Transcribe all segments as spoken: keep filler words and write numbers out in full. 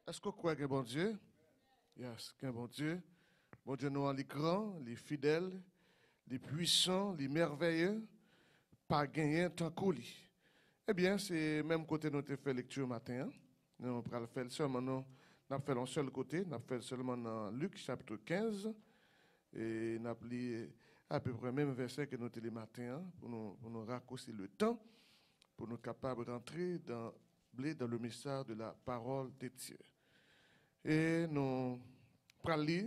Est-ce que vous croyez que bon Dieu? Yes, qu'un bon Dieu. Bon Dieu, nous, les grands, les fidèles, les puissants, les merveilleux, pas gagner tant qu'oli. Eh bien, c'est même côté nous avons fait lecture matin. Hein? Nous avons fait seulement, nous avons fait un seul côté, nous avons fait seulement dans Luc chapitre quinze. Et nous avons lu à peu près le même verset que nous avons lu le matin, hein, pour, nous, pour nous raccourcir le temps, pour nous capables de rentrer dans, dans le mystère de la parole de Dieu. Et nous prenons lire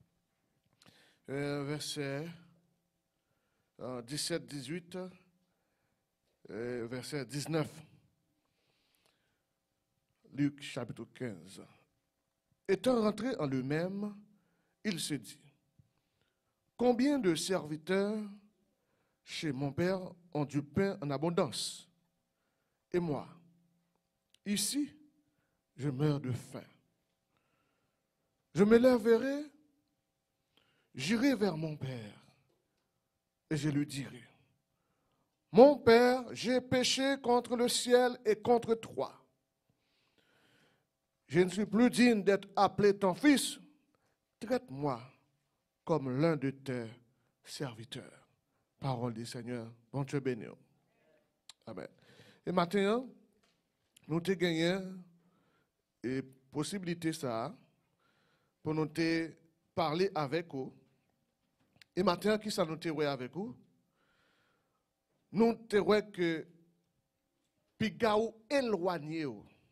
euh, verset euh, dix-sept dix-huit, euh, verset dix-neuf. Luc chapitre quinze. Étant rentré en lui-même, il se dit, combien de serviteurs chez mon père ont du pain en abondance? Et moi, ici, je meurs de faim. Je me lèverai, j'irai vers mon père, et je lui dirai, mon père, j'ai péché contre le ciel et contre toi. Je ne suis plus digne d'être appelé ton fils. Traite-moi comme l'un de tes serviteurs. Parole du Seigneur. Bon Dieu béni. Amen. Et maintenant, nous te gagnons et possibilité ça pour nous te parler avec vous. Et maintenant, qui ça nous te avec vous? Nous te voyons que pigaou éloigné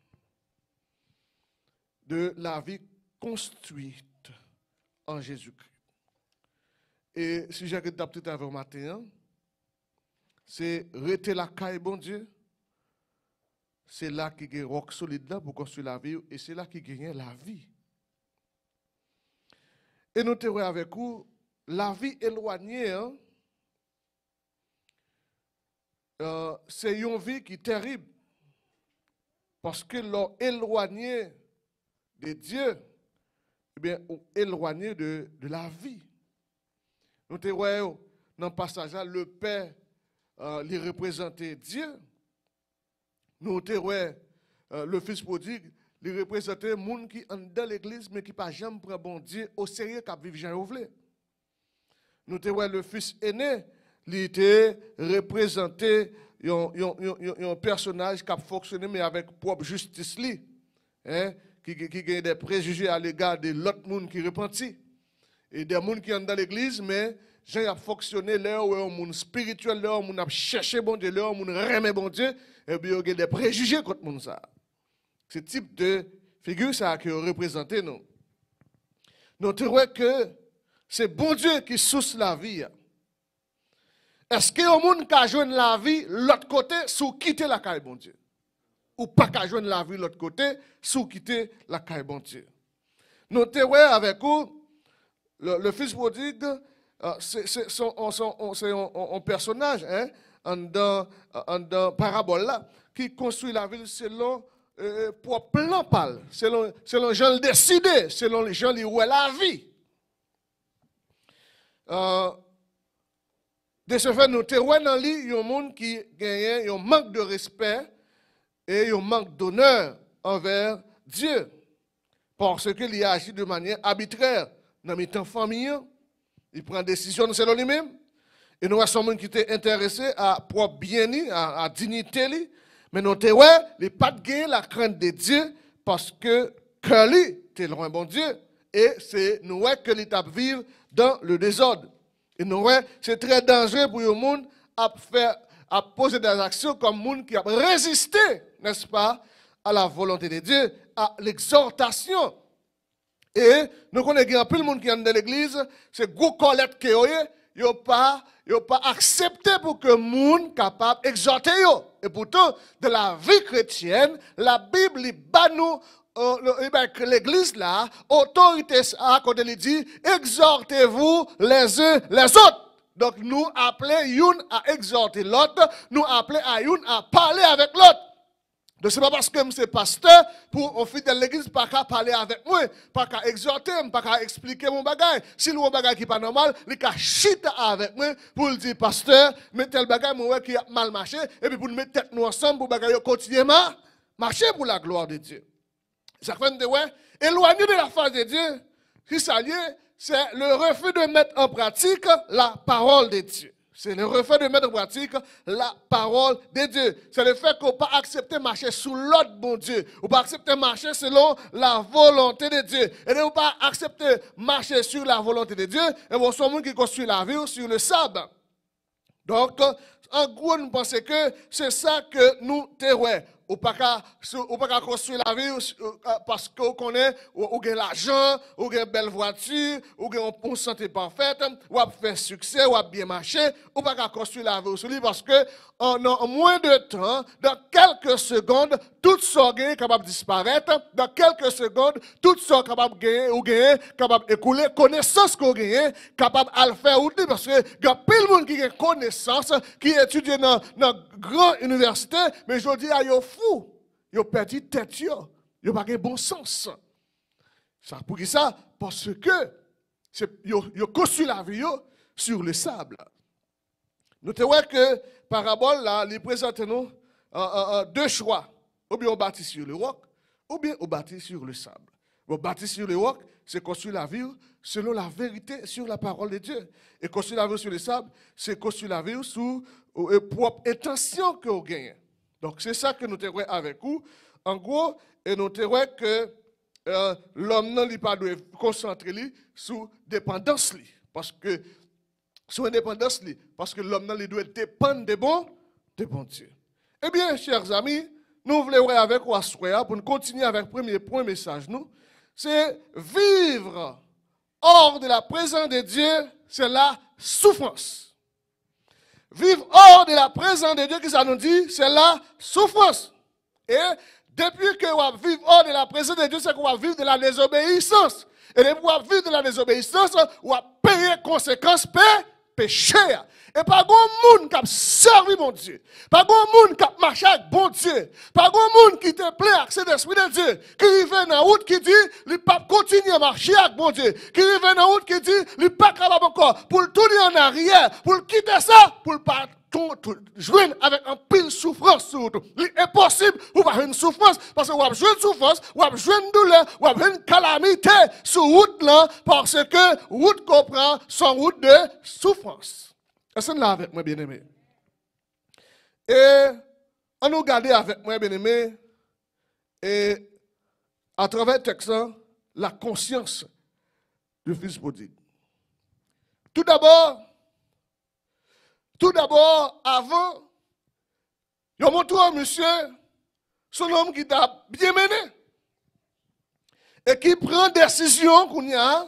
de la vie construite en Jésus-Christ. Et si j'ai adapté avec vous matin, c'est rester la caille, bon Dieu. C'est là qui est roc solide là pour construire la vie et c'est là qui gagne la vie. Et nous te voyons avec vous, la vie éloignée, hein, euh, c'est une vie qui est terrible. Parce que l'on éloigné de Dieu, eh bien, on éloigné de, de la vie. Nous te voyons dans le passage là, le Père euh, lui représentait Dieu. Nous te voyons euh, le Fils prodigue, lui représentait le monde qui est dans l'église, mais qui n'a pas jamais pris bon Dieu au sérieux, qui vit Jean Ouvlé. Nous te voyons le Fils aîné, il était représenté un personnage qui a fonctionné, mais avec propre justice. Hein? Qui, qui, qui a des préjugés à l'égard de l'autre monde qui repentit. Et des gens qui sont dans l'église, mais j'ai fonctionné là où un monde spirituel, là où on a cherché bon Dieu, là où on a remis bon Dieu, et bien il y a des préjugés contre monde ça. Ce type de figure ça qui représente nous. Nous trouvons que c'est bon Dieu qui source la vie. Est-ce qu'il y a un monde qui a joué la vie l'autre côté sous quitter la caille bon Dieu? Ou pas qu'à joindre la vie de l'autre côté, sous quitter la caille bon Dieu. Nous te avec vous, le, le fils prodigue, euh, c'est un personnage, hein, dans la parabole là, qui construit la ville selon euh, pour plan pâle, selon selon gens le décider, selon les gens qui où est la vie. Euh, de ce fait, nous te dans lui, il y a un monde qui gagne un manque de respect et un manque d'honneur envers Dieu. Parce qu'il y agit de manière arbitraire dans les temps familiaux. Il prend des décisions selon lui-même. Et nous avons monde qui était intéressé à propre bien, à, à dignité. Mais nous avons les pas de la crainte de Dieu parce que que lui, est loin bon Dieu. Et c'est nous que l'étape vivre dans le désordre. Et nous c'est très dangereux pour le monde à faire à poser des actions comme monde qui a résisté, n'est-ce pas, à la volonté de Dieu, à l'exhortation. Et nous connaissons un peu le monde qui est dans l'église, c'est gros colette qui est, ils n'ont pas, pas accepté pour que le monde capable d'exhorter. Et pourtant, de la vie chrétienne, la Bible bat nous, euh, l'église là, autorité à quand elle dit, exhortez-vous les uns les autres. Donc nous appelons une à exhorter l'autre, nous appelons à une à parler avec l'autre. Donc ce n'est pas parce que je suis pasteur pour au fidèle de l'église, pas qu'à parler avec moi, pas qu'à exhorter, pas qu'à expliquer mon bagage. Si le bagage qui n'est pas normal, il qu'à chiter avec moi pour le dire pasteur, mais tel bagage moi qui a mal marché, et puis pour nous mettre tête nous ensemble pour bagage continuer à marcher pour la gloire de Dieu. Ça fait de ouais, éloigné de la face de Dieu, qui ça lié, c'est le refus de mettre en pratique la parole de Dieu. C'est le refus de mettre en pratique la parole de Dieu. C'est le fait qu'on ne peut pas accepter marcher sous l'ordre bon Dieu. On ne peut pas accepter marcher selon la volonté de Dieu. Et on ne peut pas accepter marcher sur la volonté de Dieu. Et bon, c'est monde qui construit la vie sur le sabbat. Donc, en gros, nous pensons que c'est ça que nous terroir. Ou pas qu'à construire la vie parce qu'on connaît, ou gagne l'argent, ou gagne une belle voiture, ou gagne une santé parfaite, ou a fait succès, ou a bien marché, ou pas qu'à construire la vie aussi parce que en moins de temps, dans quelques secondes, tout ça est capable de disparaître. Dans quelques secondes, tout ça est capable de gagner ou gagner, capable d'écouler, connaissance qu'on gagne, capable de le faire ou parce que il y a plein de monde qui a connaissance, qui étudie dans une grande université, mais je dis à yo fou, yo perdu tête yo, yo pas de bon sens. Ça pour qui ça? Parce que yo yo construit la vie yo sur le sable. Nous te voyons que parabole là, il présente nous euh, euh, deux choix. Ou bien on bâtit sur le roc, ou bien on bâtit sur le sable. On bâtit sur le roc, c'est construire la vie selon la vérité sur la parole de Dieu. Et construire la vie sur le sable, c'est construire la vie sous la propre intention que vous gagnez. Donc c'est ça que nous te voyons avec vous. En gros, et nous te voyons que euh, l'homme n'a pas doit concentrer sur dépendance. Parce que sur indépendance, parce que l'homme n'a doit dépendre de bon, de bon Dieu. Eh bien, chers amis, nous voulons avec vous pour nous continuer avec le premier point message, nous, c'est vivre hors de la présence de Dieu, c'est la souffrance. Vivre hors de la présence de Dieu, que ça nous dit, c'est la souffrance. Et depuis que on vivre hors de la présence de Dieu, c'est qu'on va vivre de la désobéissance. Et depuis qu'on va vivre de la désobéissance, on va payer conséquences, péché. Et pas grand monde qui a servi mon Dieu. Pas grand monde qui a marché avec bon Dieu. Pas grand monde qui te plaît avec cet esprit de Dieu. Qui arrive dans la route qui dit, il ne peut pas continuer à marcher avec bon Dieu. Qui arrive dans la route qui dit, il n'est pas capable encore pour le tourner en arrière, pour le quitter ça, pour le pas joindre avec un pile souffrance surtout. Il est impossible ou pas une souffrance parce que vous avez une souffrance, vous avez une douleur, vous avez une calamité sur route là parce que route comprend son route de souffrance. Est-ce que là avec moi bien aimé? Et on nous regarde avec moi bien aimé et à travers le texte la conscience du fils prodigue. Tout d'abord Tout d'abord, avant, il montre à monsieur son homme qui t'a bien mené et qui prend décision qu'on y a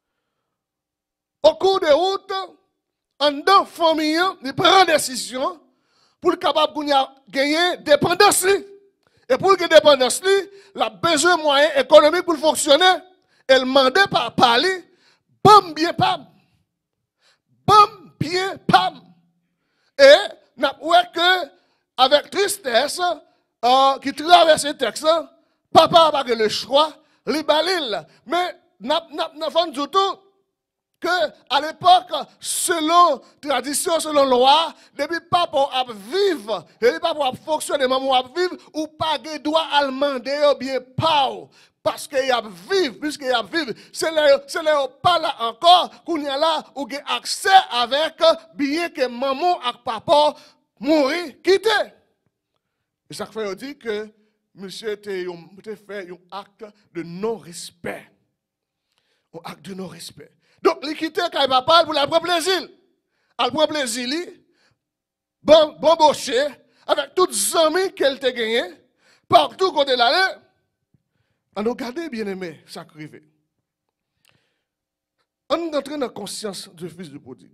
au cours de route, en dedans famille, il prend décision pour le capable qu'on y a gagné dépendance. Et pour que dépendance, il a besoin de moyens économiques pour fonctionner. Elle demandait par parler, bam bien pam, bam bien pam. Et nous voyons que, avec tristesse, euh, qui traverse ce texte, papa n'a pas le choix, les balil. Mais nous avons dit tout que, à l'époque, selon tradition, selon loi, depuis papa a vivre, depuis papa a fonctionner, maman a vivre, ou pas de droit à demander, bien pas. Parce qu'il y a vivre, puisqu'il y a vivre, c'est là pas là encore qu'on y a là où il y a accès avec bien que maman et papa mourir, quitté. Et ça fait dire que monsieur a fait un acte de non-respect. Un acte de non-respect. Donc, il quitte quand il papa pour la prendre plaisir. Elle prend plaisir, bon, bon boucher, avec tous les amis qu'elle a gagnés, partout côté l'aller. On a regardé, bien aimé, ça arrive. On est entré dans la conscience du fils du prodigue.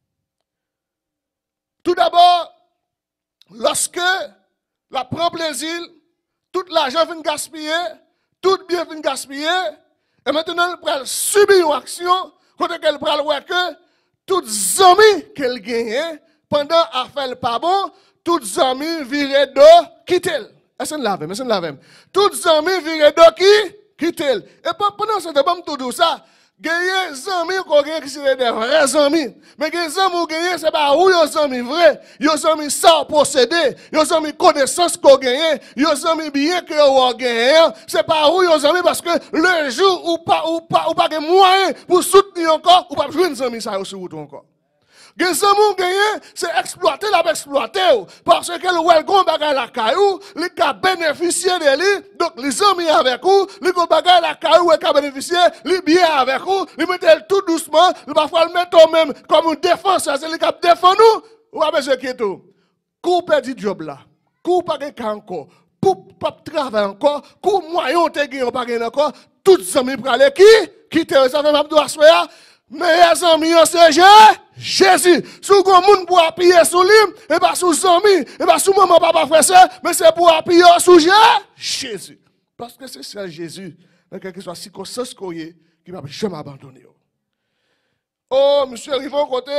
Tout d'abord, lorsque la prend plaisir, tout l'argent vient gaspiller, tout bien vient gaspiller, et maintenant elle prend subir une action, quand elle prend voir que tous les amis qu'elle gagne, pendant qu'elle fait le pas bon, tous les amis virent d'eau, quitter. Est-ce que lave, est-ce que lave. Tous les amis virent d'eau qui quitte. Et pendant ce temps, tout ça, Gagner des amis qu'on gagne qui sont des vrais amis. Mais les amis qu'on gagne, ce n'est pas où les amis vrais. Les amis sans posséder. Les amis connaissance qu'on gagne. Les amis bien que vous gagnez. Ce n'est pas où les amis parce que le jour où pas ou pas ou pas de moyens pour soutenir encore, ou pas jouer des amis ça sur vous encore. Les amis gagnent, c'est exploiter la exploiter. Parce que le welcome bagay la caillou, les cas bénéficier de lui, donc les amis avec vous, les cas bagay la caillou, les cas bénéficier, les bien avec vous, les mettez tout doucement, parfois le mettre même comme une défense, c'est les cas défend nous, ou pas besoin de tout. Coupe du job là, coupe pas de encore, coupe pas de travail encore, coupe moyen te gagner pas gagner encore, tous les amis pour aller qui, qui te ça fait m'abdou assoya. Mes amis, c'est Jésus. Si vous avez monde pour appuyer sur lui, et pas sur les amis, et pas sur maman, papa, frère, soeur, mais c'est pour appuyer sur Jésus. Parce que c'est ça Jésus, dans quelque soit circonstance qu'on y est, qui ne va jamais abandonner. Oh, monsieur Rivon, côté,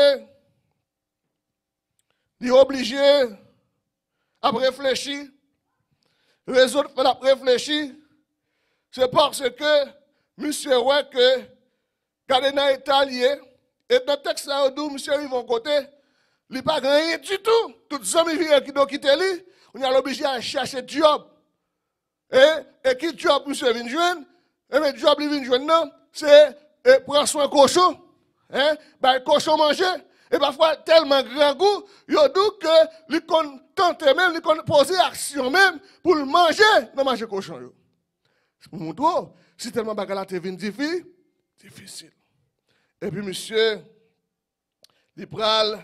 il est obligé à réfléchir. Les autres font réfléchir. C'est parce que monsieur ouais que quand dans italien, et dans le texte, monsieur Rivon côté, il n'a pas rien du tout. Tous les amis qui ont quitté lui, on est obligé à chercher job. Et, et qui job monsieur vient joindre? Et le job il vient joindre, c'est prendre soin cochon. Hein? Ben, cochon manger. Et parfois, tellement grand goût, il a dit que il tente même, il poser action même pour le manger, non manger cochon. C'est pour mon tour. Si tellement bagala te vient difficile, difficile. Et puis, monsieur, il prend,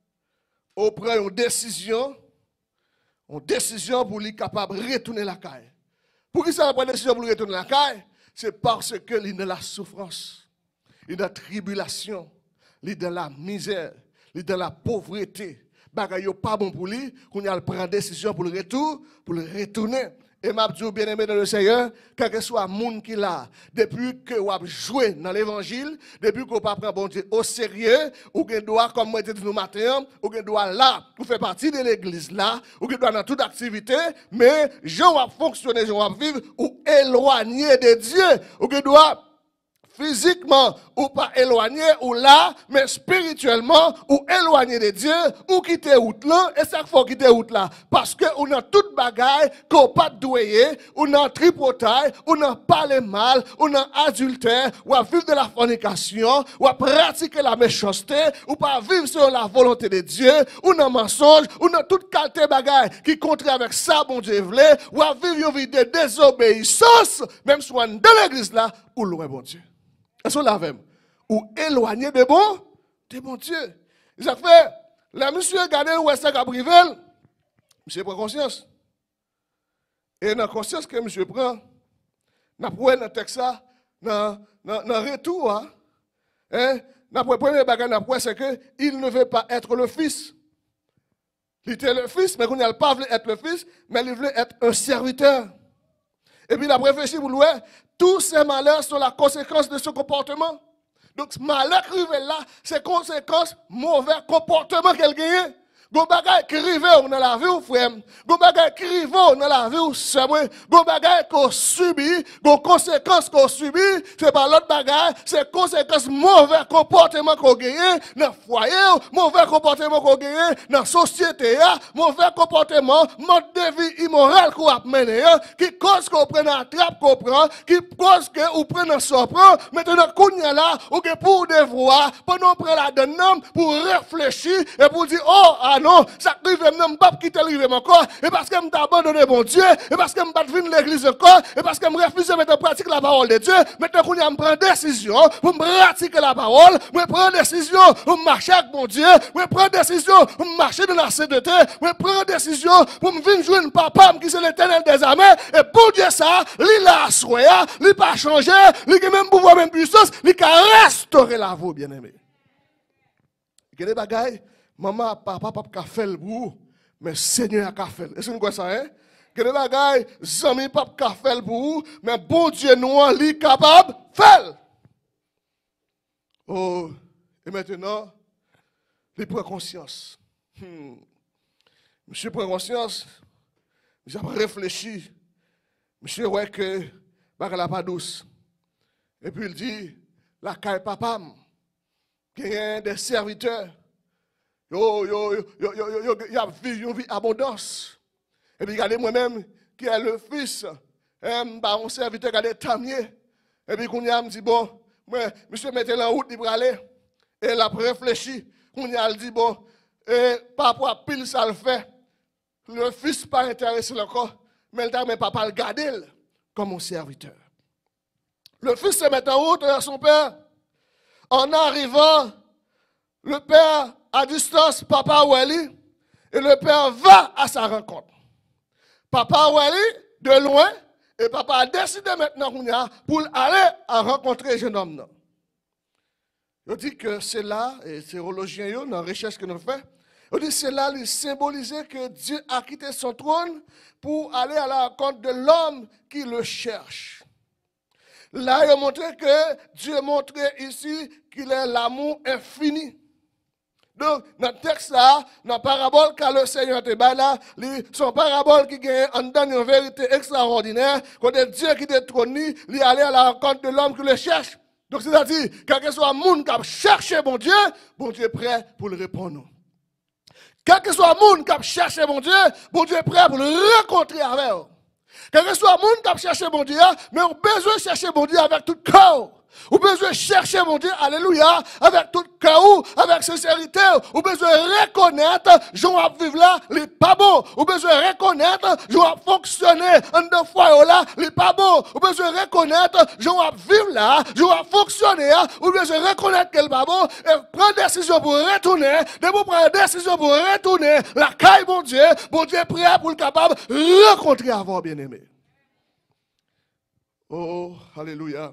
on prend une décision, une décision pour lui capable de retourner la caille. Pour qui ça prend une décision pour lui retourner la caille? C'est parce qu'il est dans la souffrance, il est dans la tribulation, il est dans la misère, il est dans la pauvreté. Bagay yo pas bon pour lui, qu'on a prendre décision pour le retour, pour le retourner. Et m'a dit bien aimé dans le Seigneur, quel que soit le monde qui l'a, depuis que vous avez joué dans l'évangile, depuis que vous pas prendre bon Dieu au sérieux, ou que doit, comme moi dit nous matin, ou que doit là, pour faire partie de l'église là, ou que doit dans toute activité, mais je vais fonctionner, je vais vivre, ou éloigné de Dieu, ou que doit physiquement ou pas éloigné ou là, mais spirituellement ou éloigné de Dieu ou quitter route là, et ça faut quitter route là parce que on a toute bagaille qu'on pas doué, on a tripotaille, on a parlé mal, on a adultère, ou à vivre de la fornication, ou à pratiquer la méchanceté, ou pas vivre selon la volonté de Dieu, on a mensonge, on a toute qualité bagaille qui contre avec ça bon Dieu voulait, ou à vivre une vie de désobéissance, même si on est dans l'église là, ou loin bon Dieu. Est-ce qu'on l'a même? Ou éloigné de bon, de bon Dieu. Il a fait, la monsieur regardé où est-ce qu'il a privé, monsieur prend conscience. Et dans la conscience que monsieur prend, n'a pas dans le texte ça, dans le retour, hein, hein, n'a pas premier bagage n'a pas c'est que il ne veut pas être le fils. Il était le fils, mais il n'a pas voulu être le fils, mais il voulait être un serviteur. Et puis il a réfléchi pour lui, tous ces malheurs sont la conséquence de ce comportement. Donc, ce malheur qui arrive là, c'est conséquence mauvais comportement qu'elle gagne. Gon bagay qui rive dans la vie ou frère, gon bagay qui rive dans la vie ou sœur, gon bagay qu'on subit, gon conséquences qu'on subit, c'est pas l'autre bagay, c'est conséquences mauvais comportement qu'on gagne dans foyer, mauvais comportement qu'on gagne dans société, mauvais comportement, mode de vie immoral qu'on a mené, qui cause qu'on prenne la trappe qu'on prend, qui cause que ou prenne un surprend, maintenant qu'on y a là, ou que pour devoir, pendant prendre la donne pour réfléchir et pour dire oh ah non, ça arrive même pas quitter l'arrivée encore, et parce que je abandonné mon Dieu, et parce que je ne pas venir l'église encore, et parce que je refuse de mettre en pratique la parole de Dieu, maintenant qu'on a prendre décision pour pratiquer la parole, je prends décision pour marcher avec mon Dieu, je prends décision pour marcher dans la sainteté, je prends décision pour me venir jouer un papa qui c'est l'éternel des armées, et pour Dieu ça, il a assuré, il n'a pas changé, il a même pouvoir, même puissance, il a restauré la vie, bien aimé. Il y a des bagailles. Maman, papa, papa, qu'a fait le bout, mais Seigneur a fait. Est-ce que vous voyez ça, hein? Que les bagailles, zami, papa, qu'a fait le bout, mais bon Dieu, nous, on est capable de faire. Oh, et maintenant, il prend conscience. Hmm. Monsieur prend conscience, il a réfléchi. Monsieur, ouais, que, bah, elle n'a pas douce. Et puis il dit, la caille papa, il y a des serviteurs, yo, yo, yo, yo, yo, yo, yo, yo, yo, vie abondance. Et puis, regardez moi-même, qui est le fils, hein, bah, un serviteur qui a des tamiers. Et puis, qu'on a dit, bon, moi, monsieur, mettez la route, il va aller. Et il a réfléchi, qu'on a dit, bon, et papa, pile, ça le fait. Le fils pas intéressé encore, mais le mais papa le garder comme un serviteur. Le fils se met en route vers son père. En arrivant, le père à distance, papa Wally, et le père va à sa rencontre. Papa Wally, de loin, et papa a décidé maintenant pour aller à rencontrer le jeune homme. Je dis que c'est là, et c'est théologien, dans la recherche que nous faisons, on dit c'est là, il symbolisait que Dieu a quitté son trône pour aller à la rencontre de l'homme qui le cherche. Là, il a montré que Dieu montrait ici qu'il est l'amour infini. Donc, dans le texte là, dans la parabole que le Seigneur te bat là, son parabole qui gagne en donne une vérité extraordinaire, quand Dieu qui détrône, il est allé à la rencontre de l'homme qui le cherche. Donc, c'est-à-dire, quel que soit le monde qui a cherché mon Dieu, bon Dieu est prêt pour le répondre. Quel que soit le monde qui a cherché mon Dieu, bon Dieu est prêt pour le rencontrer avec eux. Quel que soit le monde qui a cherché mon Dieu, mais on a besoin de chercher mon Dieu avec tout cœur. On a besoin de chercher mon Dieu, alléluia, avec tout cœur, avec sincérité. On a besoin de reconnaître, je vais vivre là, il n'est pas bon. On a besoin de reconnaître, je vais fonctionner en deux fois là, il n'est pas bon. On a besoin de reconnaître, je vais vivre là, je vais fonctionner. On a besoin de reconnaître qu'il n'est pas bon et prendre décision pour retourner. Dès que vous prenez décision pour retourner, la caille, mon Dieu, mon Dieu est prêt pour le capable de rencontrer avant, bien-aimé. Oh, alléluia.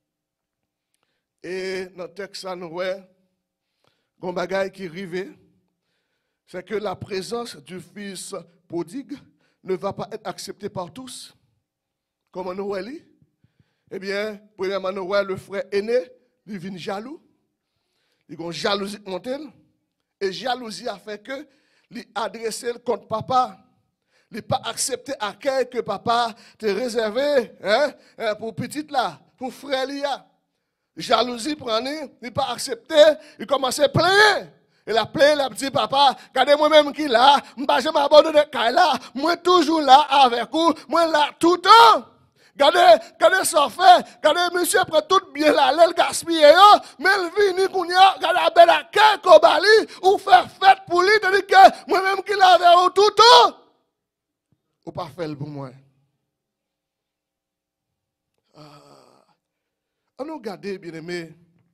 Et dans le texte, nous voyons un bagage qui arrive, c'est que la présence du fils prodigue ne va pas être acceptée par tous. Comme nous voyons, eh bien, premièrement, nous voyons le frère aîné, il vient jaloux, il a une jalousie montée, et jalousie a fait que il a adressé contre papa. Il n'a pas accepté accueil que papa t'a réservé hein, pour petite là, pour frère Lia. Jalousie prenait, il n'a pas accepté, il commençait à plaindre. Il a plaint, il a dit, papa, regardez moi-même qui là, je ne vais jamais abandonner là, moi toujours là avec vous, moi là tout le temps. Regardez, regardez ça fait, regardez monsieur prend tout bien là, l'aile gaspille, mais il vient, il a, regardez la belle accueil qu'on bali, ou faire fête pour lui, tandis que moi-même qui là avec vous tout le temps. Ou pas faire pour moi. On nous regarde, bien aimé.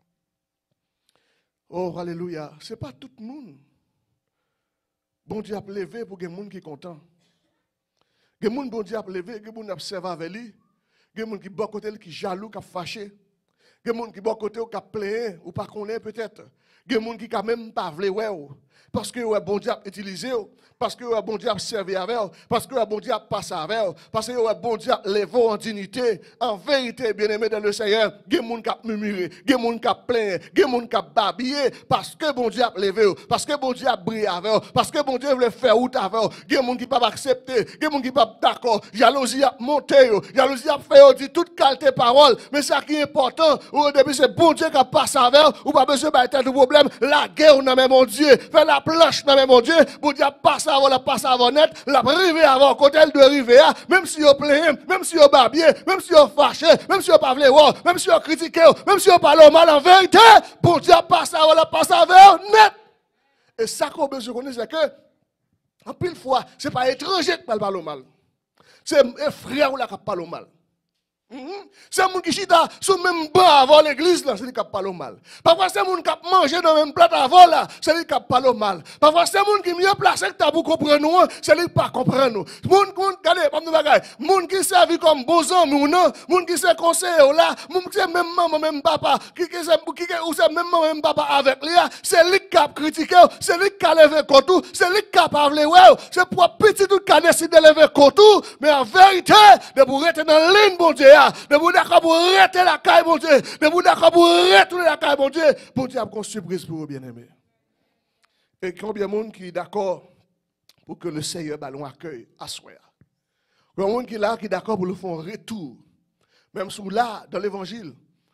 Oh, alléluia. Ce n'est pas tout le monde. Bon Dieu a levé pour que les gens qui sont contents. Les gens bon Dieu a levé, les gens qui observent avec lui. Les gens qui sont côté qui jaloux, qui fâché. Les gens qui sont côté qui plaint ou pas connaît peut-être. Les gens qui ne même pas voulu parce que ouais, bon Dieu a utilisé, parce que ouais, bon Dieu a servi avec, parce que ouais, bon Dieu a passé avec, parce que ouais, bon Dieu a levé en dignité. En vérité, bien-aimé dans le Seigneur, il y a des gens qui ont murmuré, il y a des gens qui ont plaint, il y a des gens qui ont babillé, parce que bon Dieu a levé, parce que bon Dieu a brillé avec, parce que bon Dieu voulait faire route avec, il y a des gens qui ne peuvent pas accepter, il y a des gens qui ne peuvent pas d'accord, jalousie a monté, jalousie a fait dit toute qualité de parole, mais ça qui est important, au début c'est bon Dieu qui a passé avec, ou pas besoin de problème, la guerre dans mon Dieu, faire la planche dans mon Dieu, bon Dieu passe avant, la passe avant net, la rive avant, côté de rive, même si vous plaignez, même si vous babiez, même si vous fâché, même si vous pas voulu voir, même si vous critiquez, même si vous parlez mal en vérité, bon Dieu passe avant, la passe avant net. Et ça qu'on a besoin de connaître, c'est que, en pile fois, ce n'est pas étranger qui parle mal. C'est un frère ou la qui parle mal. Mm-hmm. C'est un monde qui chita sur le même banc avant l'église, c'est lui qui parle mal. Parfois, c'est un monde qui mange dans le même plat avant, c'est lui qui parle mal. Parfois, c'est un monde qui est mieux placé que tu pour comprendre, c'est lui qui ne comprend nous. Le monde qui servi comme boson, le monde qui se conseille là, le monde qui est même maman, même papa, qui est même maman, même papa avec lui, c'est lui qui a critiqué, c'est lui qui a levé contre tout, c'est lui qui a parlé, c'est pour petit tout qui a décidé de lever contre tout, mais en vérité, de vous rester dans la ligne, bon Dieu. De vous d'accord pour arrêter la caille, mon Dieu. De vous d'accord pour retourner la caille, mon Dieu. Bon Dieu a une surprise pour vous, bien-aimés. Et combien de monde qui est d'accord pour que le Seigneur ballon accueille à soi. Combien de monde qui est là qui est d'accord pour le faire un retour. Même sous là, dans l'évangile,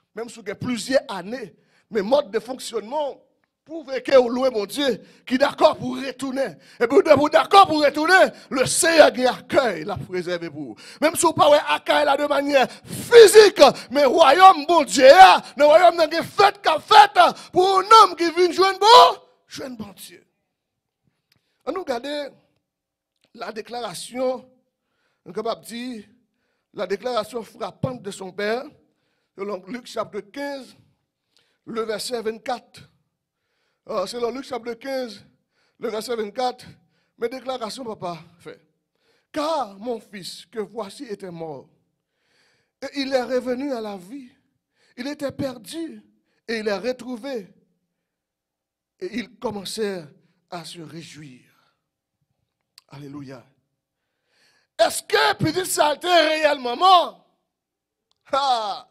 même si vous avez plusieurs années, mais mode de fonctionnement, prouvez que vous louez mon Dieu, qui est d'accord pour retourner. Et puis vous êtes d'accord pour retourner, le Seigneur qui accueille la préserver pour vous. Même si vous ne pouvez pas accueillir la de manière physique, mais le royaume, bon Dieu, le royaume n'a pas fait qu'à fait pour un homme qui vient jouer bon, jouer bon Dieu. On nous regarde la déclaration, on est capable de dire, la déclaration frappante de son père, selon Luc chapitre quinze, le verset vingt-quatre. Oh, c'est dans Luc chapitre quinze, le verset vingt-quatre, mes déclarations, papa, fait. Car mon fils, que voici, était mort, et il est revenu à la vie. Il était perdu, et il est retrouvé. Et ils commencèrent à se réjouir. Alléluia. Est-ce que petit ça était réellement mort? Ah.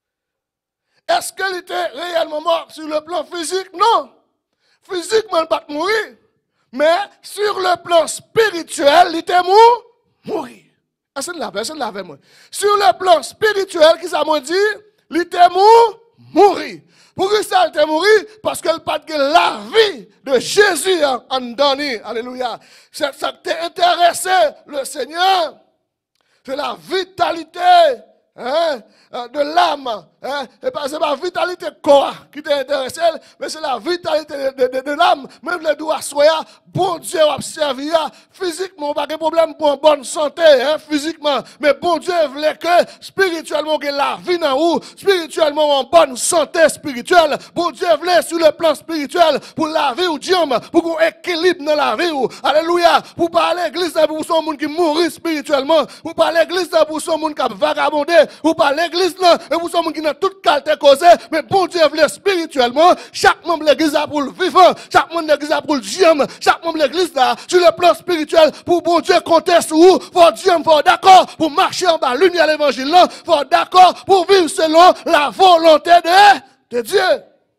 Est-ce qu'il était réellement mort sur le plan physique? Non. Physiquement, il n'est pas mourir. Mais sur le plan spirituel, il était mort. Mourir. Est-ce que l'avait, est-ce que l'avait moi? Sur le plan spirituel, qui ça m'a dit? Il était mort. Mourir. Pourquoi ça était mourir? Parce qu'elle pas de la vie de Jésus en donné. Alléluia. Ça t'a intéressé le Seigneur. C'est la vitalité. Hein, de l'âme, hein, et pas c'est la vitalité corps qui t'intéresse, mais c'est la vitalité de, de, de, de l'âme, même les doigts soya, bon Dieu a servi, physiquement, pas de problème pour une bonne santé, hein, physiquement, mais bon Dieu voulait que spirituellement, que la vie dans où, spirituellement, en bonne santé spirituelle, bon Dieu voulait sur le plan spirituel, pour la vie ou Dieu, pour qu'on équilibre dans la vie, ou, alléluia, pour pas à l'église pour son monde qui mourit spirituellement, pour pas à l'église pour son monde qui a vagabondé, ou pas l'église là, et vous sommes qui n'a toute qualité causée, mais bon Dieu voulait spirituellement, chaque membre de l'église a pour le vivant, chaque membre de l'église a pour le diable, chaque membre de l'église là, sur le plan spirituel, pour bon Dieu compter sur vous, faut Dieu, faut d'accord, pour marcher en bas, lumière l'évangile là, faut d'accord, pour vivre selon la volonté de, de Dieu.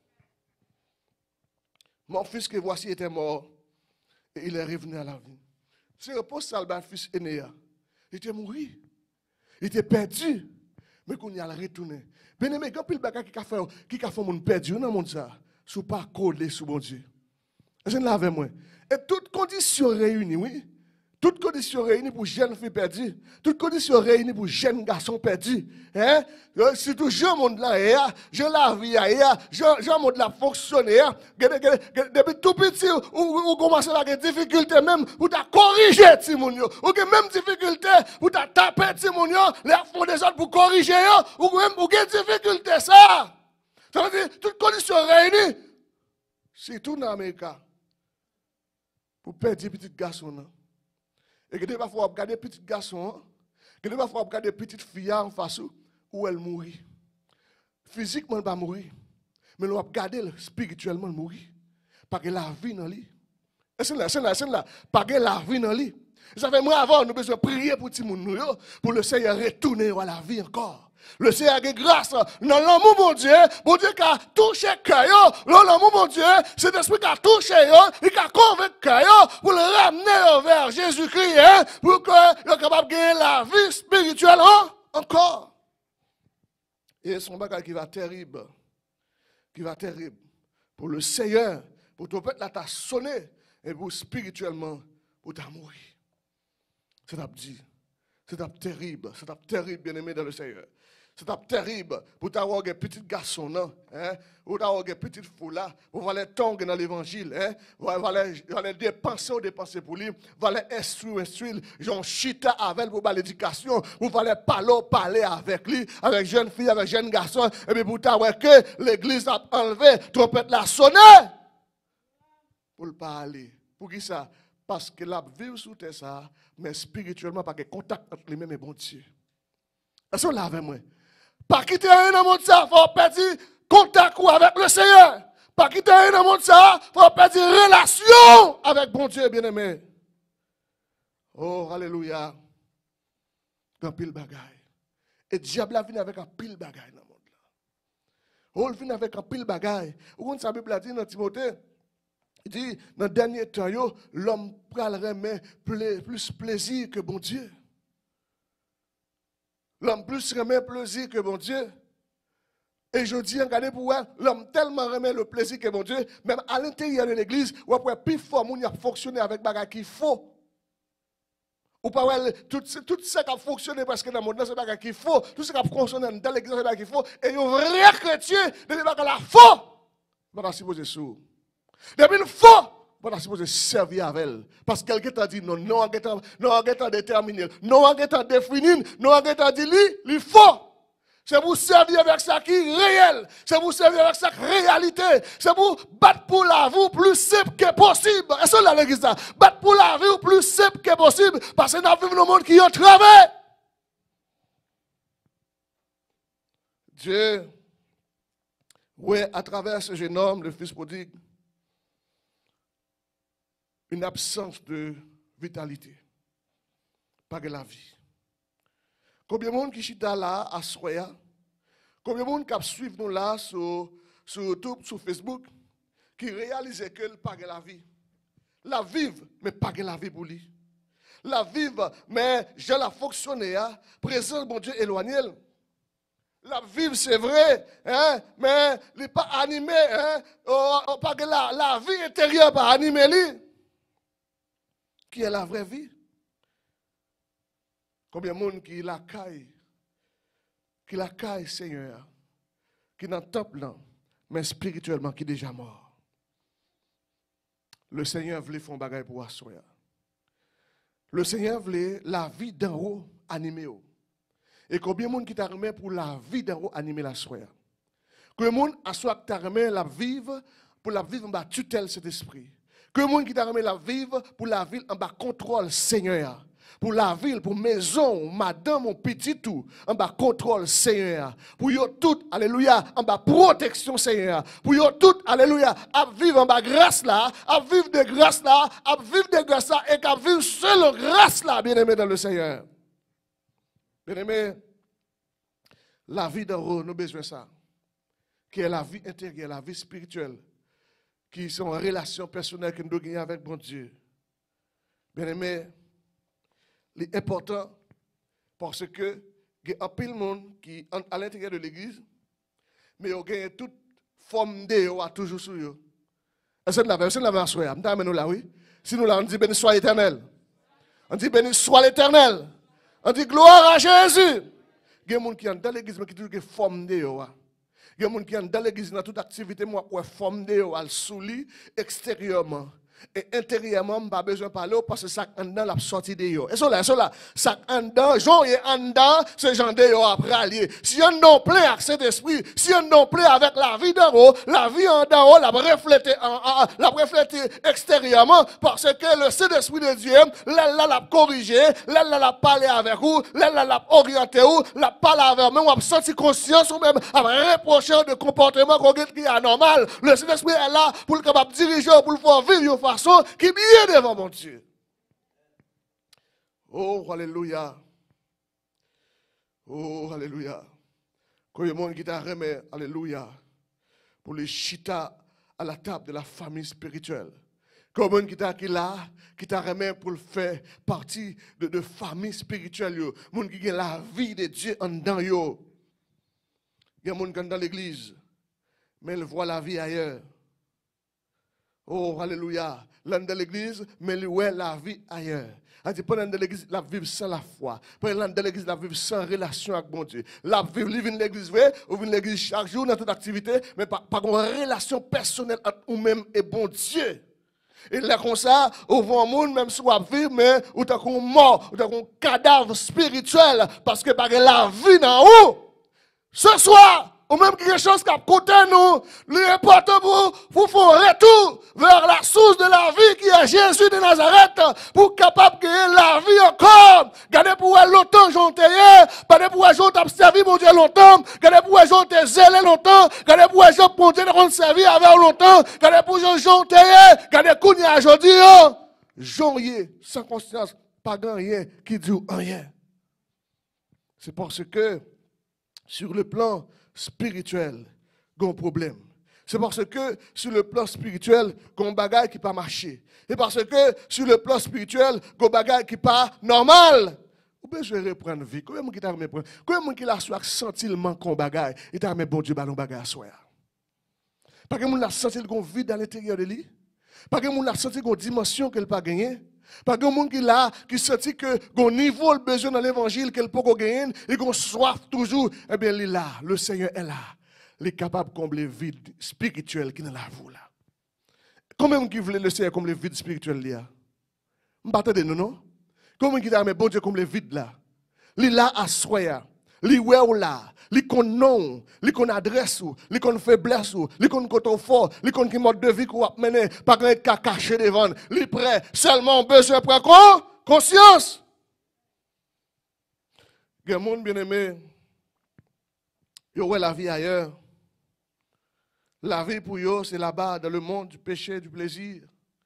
Mon fils que voici était mort, et il est revenu à la vie. C'est le poste Salban, fils aîné, il était mort. Il était perdu, mais qu'on y a retourné. Bien aimé, quand il y a quelqu'un qui a fait qui a fait mon perdu dans le monde ça, sous pas collé sous mon Dieu. Je ne l'avais moi. Et toutes conditions réunies, oui. Toutes conditions réunies pour jeunes filles perdues. Toutes conditions réunies pour jeunes garçons perdus. Hein? Si toujours monde là, je la vie, je je monde là fonctionner. Depuis tout petit, ou commencez à avoir des difficultés même pour ta corriger ti moun yo. Ou même difficulté pour ta taper ti moun yo, les font des autres pour corriger yo, ou même pour des difficultés ça. Ça veut dire toutes conditions réunies. C'est tout dans l'Amérique. Pour perdre petit garçon là. Et que des fois, vous regardez petit garçon, que des fois, vous regardez petite fille en face où elle mourit. Physiquement, elle ne va pas mourir. Mais vous regardez spirituellement, elle mourit. Parce que la vie dans lui. Et c'est là, c'est là, c'est là. Parce que la vie dans lui. Ça fait moi avant, nous avons besoin de prier pour tout le monde, pour le Seigneur retourner à la vie encore. Le Seigneur a grâce dans l'amour, mon Dieu, mon Dieu qui a touché le cœur, dans l'amour, mon Dieu, c'est l'esprit qui a touché, il a convaincu le cœur pour le ramener vers Jésus-Christ, hein, pour qu'il soit capable de gagner la vie spirituelle hein, encore. Et son bagage qui va terrible, qui va terrible pour le Seigneur, pour ton peuple là t'a sonné, et pour spirituellement, pour ta mourir. C'est un dit, c'est un terrible, c'est un terrible bien-aimé dans le Seigneur. C'est terrible pour t'avoir des petits garçons, non? Hein? Ou t'avoir des petites foules là, vous allez tomber dans l'évangile, hein? Vous allez dépenser ou dépenser pour lui, vous allez instruire, instruire, j'en chita avec pour l'éducation, vous allez parler, parler avec lui, avec jeune fille, avec jeune garçon, et puis pour t'avoir que l'église a enlevé, trompette la sonné. Pour le parler. Pour qui ça? Parce que la vie sous terre ça, mais spirituellement, parce que contact entre lui-même et bon Dieu. Est-ce qu'on l'a avec moi? Pas quitter rien dans le monde ça, il faut perdre contact avec le Seigneur. Pas quitter rien dans le monde ça, il faut perdre relation avec bon Dieu bien-aimé. Oh, alléluia. Un pile bagaille. Et diable a venu avec un pile bagaille dans le monde là. Oh, il vient avec un pile bagaille. Vous comprenez sa Bible a dit dans Timothée? Il dit, dans le dernier temps, l'homme prendrait plus plaisir que bon Dieu. L'homme plus remet plaisir que bon Dieu. Et je dis, regardez pour elle, l'homme tellement remet le plaisir que mon Dieu, même à l'intérieur de l'église, ou après, plus fort, on a fonctionné avec bagage qui faux. Ou pas, ouais, tout, tout ça qui a fonctionné parce que dans le monde, c'est bagage qui faux. Tout ce qui a fonctionné dans l'église, c'est bagage qui faux. Et un vrai chrétien, de bagage la faux. On a supposé sous. Depuis le faux, on a supposé servir avec elle. Parce que quelqu'un t'a dit non, non, non, on a déterminé, non, on a défini, non, on a dit lui, lui faux. C'est pour servir avec ça qui est réel. C'est pour servir avec ça qui est réalité. C'est pour battre pour la vie plus simple que possible. Et c'est là l'église là. Battre pour la vie plus simple que possible. Parce que nous vivons dans un monde qui est en travail. Dieu, ouais, à travers ce jeune homme, le fils prodigue, une absence de vitalité. Pas de la vie. Combien de monde qui chita là à Soya? Combien de monde qui suivent nous là sur, sur YouTube, sur Facebook, qui réalisent que le pas de la vie? La vivre, mais pas de la vie pour lui. La vivre, mais je la fonctionner, hein? Présent, bon Dieu, éloigné. La vivre, c'est vrai, hein? Mais il n'est pas animé, hein? Oh, oh, pas que la, la vie intérieure pas animée, lui. Qui est la vraie vie? Combien de monde qui la caille, qui la caille, Seigneur, qui dans le temple là, mais spirituellement qui est déjà mort. Le Seigneur voulait faire un bagage pour assoyer. Le Seigneur voulait la vie d'en haut animer. Et combien de monde qui t'a remis pour la vie d'en haut animer la soya? Combien de monde a soit t'a remis la vivre pour la vivre en bas tutelle cet esprit? Combien de monde qui t'a remis la vivre pour la vie en bas contrôle Seigneur? Pour la ville, pour maison, madame, mon petit tout, en bas contrôle Seigneur. Pour yo tout, alléluia, en bas protection Seigneur. Pour yo tout, alléluia, à vivre en bas grâce là, à vivre de grâce là, à vivre de grâce là, et qu'à vivre selon grâce là, bien aimé dans le Seigneur. Bien aimé, la vie d'en haut, nous avons besoin de ça. Qui est la vie intérieure, la vie spirituelle, qui sont en relation personnelle que nous devons gagner avec bon Dieu. Bien aimé, c'est important parce que il y a un peu de monde qui à l'intérieur de l'église, mais il y a toute forme de toujours sur eux. Est-ce que nous l'avons fait? Nous là, oui. Si nous l'avons dit béni soit l'éternel. On dit béni soit l'éternel. On dit gloire à Jésus. Il y a des gens qui sont dans l'église, mais qui ont une forme de eux. Il y a des gens qui sont dans l'église, dans toute activité, moi, qui ont une forme de eux, souli extérieurement. Et intérieurement, je n'ai pas besoin de parler parce que ça en dedans la sortie de yo. Et ça là, ça là, ça en dedans, Jean est en dedans, ce genre de yo après allié. Si on non plein avec cet esprit, si on non plein avec la vie d'en haut, la vie en d'en haut, la refléter la refléter extérieurement parce que le Saint-Esprit de Dieu, là là l'a corrigé, là là l'a parlé avec vous, là là l'a orienté vous, l'a parlé avec vous, on a senti conscience ou même à reprocher de comportement qui est anormal. Le Saint-Esprit est là pour le capable diriger, pour le faire vivre façon qui est bien devant mon Dieu. Oh, alléluia. Oh, alléluia. Quand il y a des gens qui t'a remis, alléluia, pour les chita à la table de la famille spirituelle. Quand il y a des gens qui t'a là, qui t'a remis pour le faire partie de, de famille spirituelle. Des gens qui ont la vie de Dieu en dedans. Il y a des gens qui sont dans l'église, mais ils voient la vie ailleurs. Oh, alléluia. L'un de l'église, mais lui, ouais, la vie ailleurs. A dit, pendant de l'église, la vivre sans la foi. Pendant de l'église, la vivre sans relation avec bon Dieu. La vivre, vivre l'église, vrai, ou vivre l'église chaque jour dans toute activité, mais pas, pas une relation personnelle entre nous-mêmes et bon Dieu. Et là, comme ça, au vent monde, même si on vivre, mais ou t'as qu'on mort, ou t'as qu'on cadavre spirituel, parce que par la vie dans haut. Ce soir, ou même quelque chose qui a côté nous, l'important pour, pour faire un retour vers la source de la vie qui est Jésus de Nazareth, pour capable de gagner la vie encore. Gardez pour elle longtemps, j'en t'ai, gardez pour elle, j'en t'ai servi, mon Dieu, longtemps, gardez pour elle, j'en t'ai zélé longtemps, gardez pour elle, j'en mon Dieu, de servi avec longtemps, gardez pour elle, j'en t'ai, gardez qu'on y a aujourd'hui, j'en y sans conscience, pas grand rien qui dit rien. C'est parce que, sur le plan spirituel, il y a un problème. C'est parce que sur le plan spirituel, il y a un bagage qui n'a pas marché. C'est parce que sur le plan spirituel, il y a un bagage qui n'est pas normal. Ou besoin de reprendre vie. Combien de gens qui t'a reprendre? Combien de gens qui l'a senti le manque en bagaille? Il t'a mis bon Dieu ballon bagaille à soi. Pas que moun l'a senti qu'on vide dans l'intérieur de lui. Pas que moun l'a senti qu'on dimension qu'elle pas gagné. Pas que moun qui l'a qui senti que gon niveau le besoin dans l'évangile qu'elle peut gagner et qu'on soif toujours. Eh bien, il est là, le Seigneur est là. Il est capable de combler le vide spirituel qui est dans la vous là. Combien de gens qui voulaient le Seigneur combler le vide spirituel là? M'attendez de nous non? Combien de gens qui disent mais bon Dieu combler le vide là? Il est là à soi. Li wè ou là, li kon non, li kon adresse ou, li kon faiblesse ou, li kon koto fort, li kon ki mode de vie qu'on a mené, pas qu'on est caché devant, li prêt, seulement besoin de prendre conscience. Gen moun bien aimé, yo wè la vie ailleurs. La vie pour yo, c'est là-bas, dans le monde du péché et du plaisir.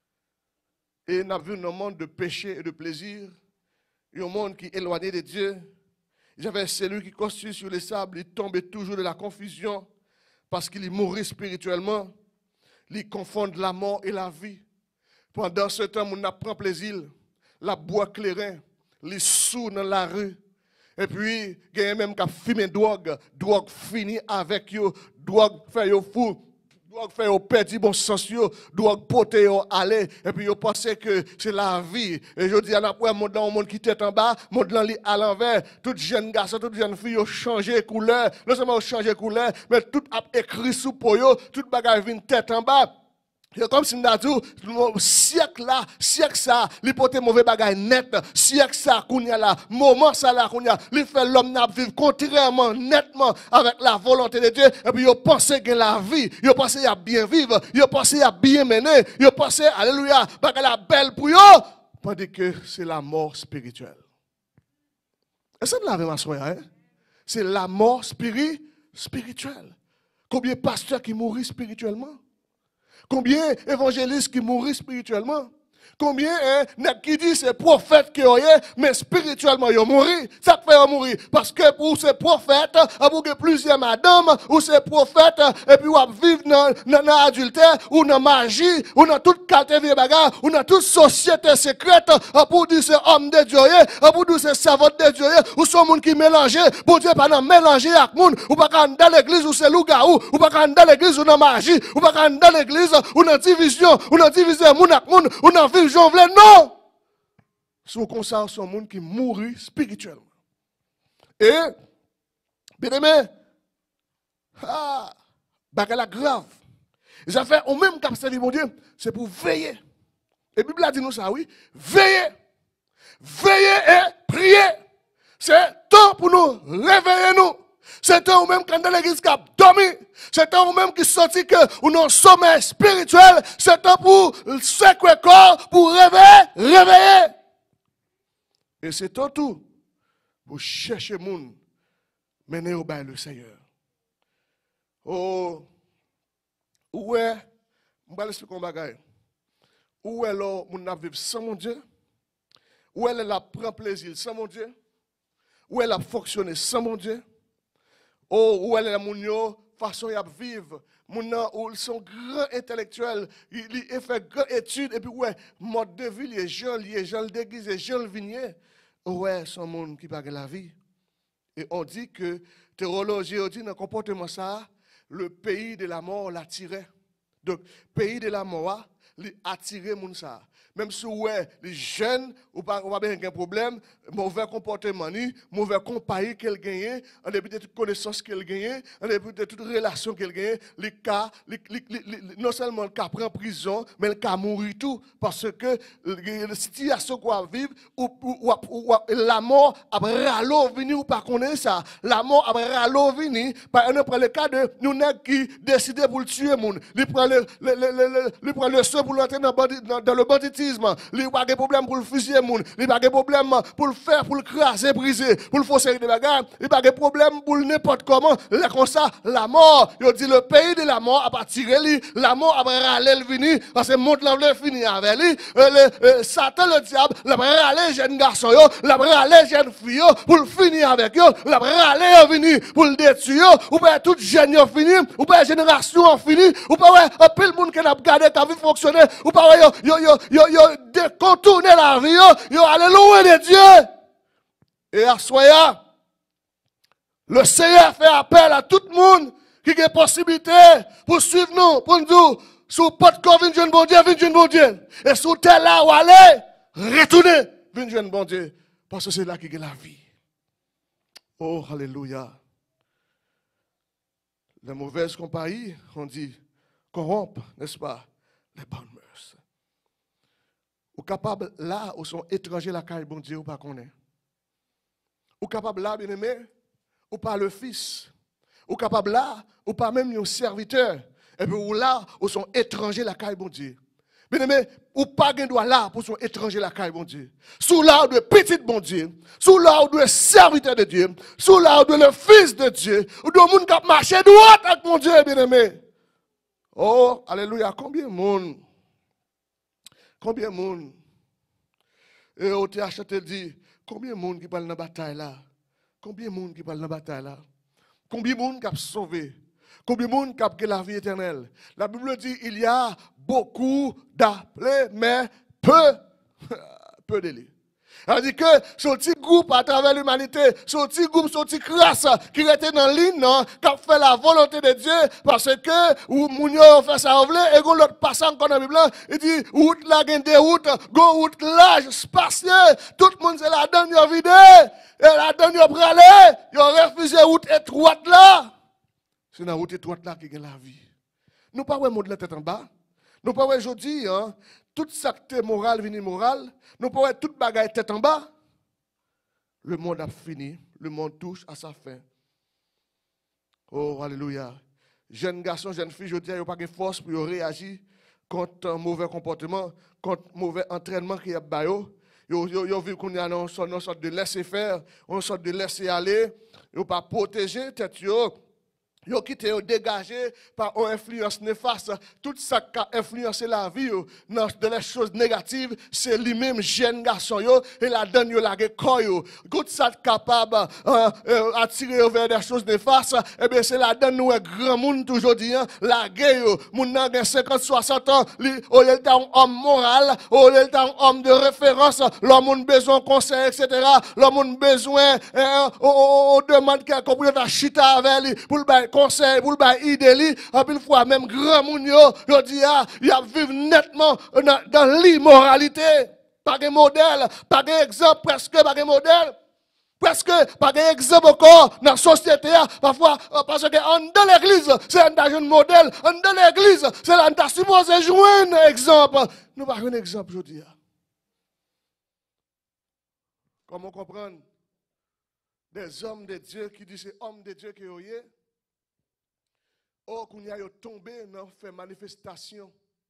Et nous avons vu un monde de péché et de plaisir, un monde qui est éloigné de Dieu. J'avais celui qui construit sur les sables, il tombait toujours de la confusion parce qu'il est mort spirituellement. Il confond la mort et la vie. Pendant ce temps, on apprend plaisir, la bois clairin, les sous dans la rue. Et puis, il y a même qui fumer drogue, drogue fini avec eux, drogue fait yo fou. Doit faire au perdu bon sens yo, doit porter au aller et puis yo pensez que c'est la vie et je dis à après monde dans monde qui tête en bas, monde dans li à l'envers, tout jeune garçon, toute jeune fille yo changer couleur, non seulement changer couleur, mais tout a écrit sous pour yo, toute bagage vient tête en bas. C'est comme si nous avons dit, siècle là, siècle ça, il porte mauvais bagage net, siècle ça, qu'on y a là, moment ça là, qu'on y a, il fait l'homme n'a vivre contrairement, nettement, avec la volonté de Dieu, et puis il pense que la vie, il pense qu'il a bien vivre, il pense qu'il a bien mené, il pense, alléluia, bagage la belle pour eux, tandis que c'est la mort spirituelle. Est-ce que vous l'avez m'assoyé, hein? C'est la mort spiri spirituelle. Combien de pasteurs qui mourent spirituellement? Combien d'évangélistes qui mourent spirituellement? Combien hein, qui dit c'est prophète qui est, mais spirituellement ils ont mouru? Ça fait mourir. Parce que pour ces prophètes, pour que plusieurs madames, ou ces prophètes, et puis ou vivre dans l'adultère, ou dans la magie, ou dans toute qualité de bagarre, ou dans toute société secrète, pour dire c'est homme de Dieu, pour dire c'est servante de Dieu, ou ce monde qui mélange, pour Dieu pas mélanger avec le monde, ou pas dans l'église, ou c'est loup-garou, ou pas dans l'église, ou dans la magie, ou pas dans l'église, ou dans la division, ou dans la division, ou dans monde, ou dans la Jean voulais non. Sous comme ça, son monde qui mourit spirituellement. Et, bien aimé, ah, bagala grave. Ils ont fait au même cap servi mon Dieu, c'est pour veiller. Et la Bible a dit nous ça, oui. Veiller. Veiller et prier. C'est temps pour nous réveiller nous. C'est temps où même quand dans l'église qui a dormi. C'est temps où même qui sortit que ou non sommeil spirituel. C'est temps pour secouer corps, pour réveiller, réveiller. Et c'est temps tout pour chercher moun, mener au bail le Seigneur. Oh, où est, je vais l'expliquer un bagage. Où est là, moun a vivre sans mon Dieu? Où est là, prend plaisir sans mon Dieu? Où est là, fonctionner sans mon Dieu? Oh, où est la mounio, façon de vivre, mouna où ils sont grands intellectuels, ils ont fait grandes études, et puis ouais, mode de vie, les gens, les gens déguisés, les gens vigniers, ouais, sont monde qui parle la vie. Et on dit que, théologie, on dit dans le comportement ça, le pays de la mort l'attirait. Donc, pays de la mort, l'attirait moun ça. Même si ouais, les jeunes, ou pas de problème, mauvais comportement, mauvais compagnie qu'elle gagne, en début de toute connaissance qu'elle gagne, en début de toute relation qu'elle gagne, les cas, les, les, les, non seulement le cas prend prison, mais le cas mourit tout. Parce que la situation qu'on va vivre, ou, ou, ou, ou, la mort après râleau vini ou pas connaître ça. La mort après râleau vini, par exemple, le cas de nous qui décident pour le tuer, il prend le, le, le, le, le, prend le seul pour l'entrer dans, dans, dans le banditisme. Il n'y a pas de problème pour le fusiller, il n'y a pas de problème pour le faire, pour le craser, briser, pour le fausser de bagarre. Il n'y a pas de problème pour n'importe comment. Là, comme ça, la mort, il dit le pays de la mort a pas tiré lui, la mort a râlé le vini, parce que le monde l'a fini avec lui. Le, Satan, le diable, l'a râlé jeune garçon, l'a râlé jeune fille, pour le finir avec eux, l'a râlé vini, pour le détruire, ou pas toute jeune fini, ou pas génération fini, ou pas ouais, un peu le monde qui a gardé, qui a vu fonctionner, ou pas yo, yo, yo, yo, yo, décontourner la vie, yo, yo, aller loin de Dieu. Et à Soya, le Seigneur fait appel à tout le monde qui a possibilité pour suivre nous, pour nous dire, sur pas de corps, viens jeune bon Dieu, viens jeune bon Dieu. Et sur tel là où aller, retournez, viens jeune bon Dieu. Parce que c'est là qu'il y a la vie. Oh, alléluia. Les mauvaises compagnies, on dit, corrompent, n'est-ce pas, les bonnes mœurs. Ou capable là, où sont étrangers la caille, bon Dieu, ou pas qu'on est. Ou capable là, bien aimé, ou pas le fils. Ou capable là, ou pas même un serviteur. Et puis ou là, où sont étrangers la caille, bon Dieu. Bien aimé, ou pas gain droit là pour son étranger la caille, bon Dieu. Sous là de petit bon Dieu, sous là de serviteur de Dieu, sous là de le fils de Dieu, ou de monde qui a marché droit avec mon Dieu, bien aimé. Oh, alléluia, combien de monde, combien de monde, et au T H te dit, combien de monde qui parle dans la bataille là, combien de monde qui parle dans la bataille là, combien de monde qui a sauvé. Combien de monde qui a la vie éternelle? La Bible dit il y a beaucoup d'appelés, mais peu, peu d'élus. Elle dit que ce petit groupe à travers l'humanité, ce petit groupe, ce petit classe qui était dans l'île, qui a fait la volonté de Dieu, parce que, ou Mounio fait ça en et l'autre passant encore dans la Bible, il dit, route là, il y a des routes, go route large, spacieuse, tout le monde c'est la dernière vidéo, et la dernière pour aller, il a refusé route étroite là. C'est dans la route étroite là qui gagne la vie. Nous ne pouvons pas voir la tête en bas. Nous ne pouvons pas aujourd'hui, hein, toute sacré morale vient morale. Nous ne pouvons pas toute bagaille tête en bas. Le monde a fini. Le monde touche à sa fin. Oh, alléluia. Jeunes garçons, jeunes filles, je dis, ils n'ont pas de force pour réagir contre un mauvais comportement, contre un mauvais entraînement qui est baillot. Ils ont vu qu'on a une sorte de laisser faire, une sorte de laisser aller. Ils n'ont pas protégé tête. Ils ont quitté, dégagé par une influence néfaste. Tout ça qui a influencé la vie dans les choses négatives, c'est lui-même jeune garçon. Et la donne, il a des tout ça capable d'attirer vers des choses néfastes. Et bien, c'est la donne, nous, grand monde aujourd'hui, la guerre. Moun nan gen cinquante, soixante ans, au lieu d'un homme moral, au lieu d'un homme de référence, l'homme a besoin de conseil, et cetera. L'homme a besoin, on demande qu'il y ait chita avec lui pour le conseil, pour le idée, et puis une fois même grand moun yo, yo dit ah, il a vivre nettement dans, dans l'immoralité, pas de modèle, pas d'exemple, presque pas de modèle. Presque pas d'exemple encore dans la société, parfois, parce que dans l'église, c'est un modèle, dans l'église, c'est un supposé jouer un exemple. Nous pas un exemple aujourd'hui. Comment comprendre des hommes de Dieu qui disent c'est homme de Dieu qui est. Oh, qu'on y a tombé dans fait manifestation.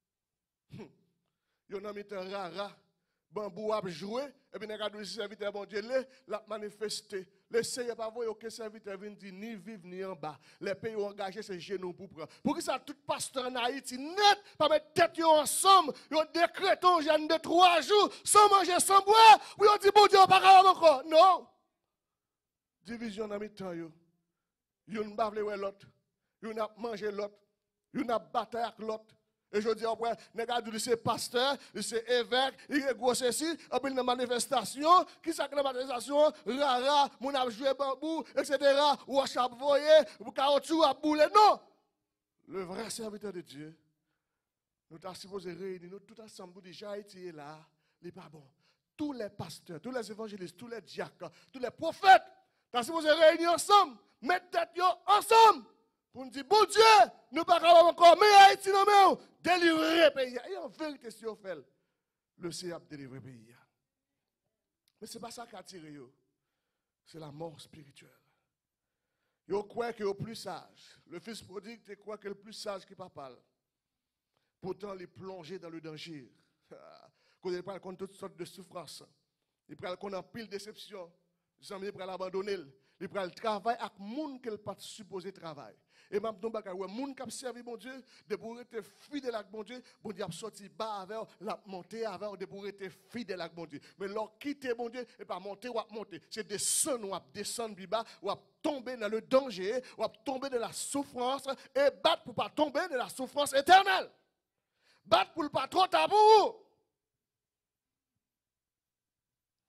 Yon a mis un rara, bambou a joué, et puis regardez le serviteur bon Dieu, l'a manifesté. Le Seigneur pas voir aucun serviteur vient dire ni vivre ni en bas. Les pays ont engagé ses genoux pour prendre. Pour que ça, tout pasteur en Haïti, net, pas mettre tête ensemble, ils ont décrété un jeûne de trois jours, sans manger, sans boire, puis ils ont dit bon Dieu, pas capable encore. Non. Division dans mi-temps, yo. Yon n'a pas l'autre. Yon n'a mangé l'autre. Yon n'a bataille avec l'autre. Et je dis après, regardez, c'est pasteur, c'est évêque, il est gros ceci, et puis une manifestation, qui s'est la manifestation, rara, mon a joué bambou, et cetera. Ou à chaque voyer, ou caoutchouc à bouler. Non! Le vrai serviteur de Dieu, nous sommes supposés réunir, nous tout ensemble, déjà Haïti est là, il n'est pas bon. Tous les pasteurs, tous les évangélistes, tous les diacres, tous les prophètes, nous sommes supposés réunir ensemble, mettre tête ensemble. Pour nous dire, bon Dieu, nous ne pouvons pas encore, mais Haïti, non, mais délivrer le pays. Et en vérité, si on fait, le Seigneur délivrer le pays. Mais ce n'est pas ça qui a tiré, c'est la mort spirituelle. Vous croyez que le plus sage, le fils prodigue, tu crois que le plus sage qui parle. Pourtant, il est plongé dans le danger. Il parle contre toutes sortes de souffrances. Il parle qu'on a pile de déception. Il parle abandonner. Il parle travail avec les gens qui ne sont pas supposés travailler. Et même dans les gens qui ont servi mon Dieu, de pour être fidèle avec mon Dieu, bon Dieu a sorti bas avec, la monter avec, de pour être fidèle avec mon Dieu. Mais leur quitter mon Dieu, et pas monter ou monter. C'est descendre ou descendre plus bas, ou tomber dans le danger, ou tomber dans la souffrance, et battre pour ne pas tomber dans la souffrance éternelle. Battre pour ne pas trop tabou.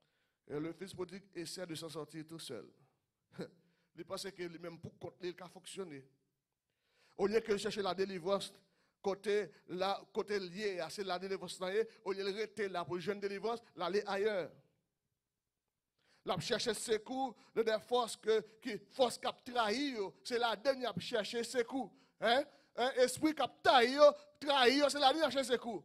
Et le fils prodigue essaie de s'en sortir tout seul. Il pensait que lui-même pour compte, il a fonctionné. Au lieu que chercher la délivrance, côté, là, côté lié à la délivrance, au lieu de rester là pour une jeune délivrance, l'aller ailleurs. La chercher secours de des forces que qui force qui trahi, c'est la dernière chercher secours. Hein? Un esprit qui trahi, trahi, c'est la dernière chercher secours.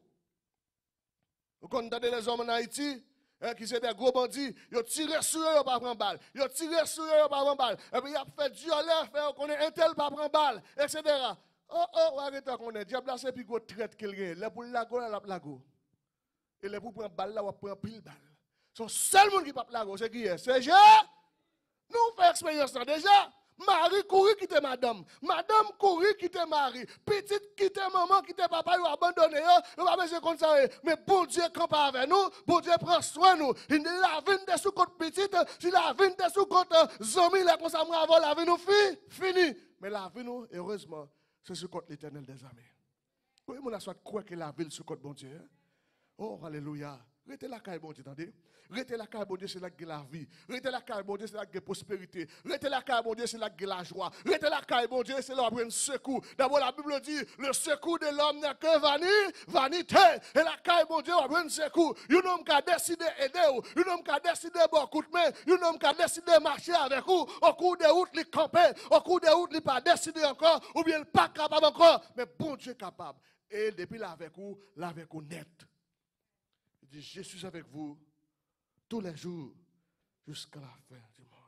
Vous connaissez les hommes en Haïti? Hein, qui sont des gros bandits, ils ont tiré sur eux, ils n'ont pas pris balle. Ils ont tiré sur eux, ils n'ont pas pris balle. Et puis ils ont fait du l'air, fait qu'on est un tel, pas prendre balle, et cetera. Oh, oh, arrêtez qu'on est. Diable, c'est plus gros traite qu'il y a. Là pour la go, là la go. Et là pour prendre balle, là, on prend pile balle. Son seul monde qui ne peut pas la go, c'est qui est? C'est Jésus. Nous faisons expérience là déjà. Marie courir quitter madame. Madame courir quitter Marie. Petite quitter maman, quitter papa, il a abandonné. Il va besoin comme ça. Mais bon Dieu campe avec nous. Bon Dieu prend soin de nous. Il la vine de sous côté petite. Si la vine de sous côté zombie, là, comme ça, avant la vie nous fini. Mais la vie nous, heureusement, c'est sous côté l'éternel des armées. Oui, mon soit quoi que la ville sous côté bon Dieu. Oh, alléluia. Restez la caille, bon Dieu, attendez. Restez la caille, bon Dieu, c'est là que la vie. Restez la caille, bon Dieu, c'est là que la prospérité. Restez la caille, bon Dieu, c'est là que la joie. Restez la caille, bon Dieu, c'est là où on secours. D'abord, la Bible dit, le secours de l'homme n'est que vanité, vanité. Et la caille, bon Dieu, on secours. Un homme qui a décidé d'aider, un homme qui a décidé de beaucoup de main, un homme qui a décidé de marcher avec vous, au cours des routes, il camper, au cours des routes, il n'est pas décidé encore, ou bien il n'est pas capable encore. Mais bon Dieu est capable. Et depuis là avec vous, là avec vous net. Il dit, je suis avec vous tous les jours jusqu'à la fin du monde.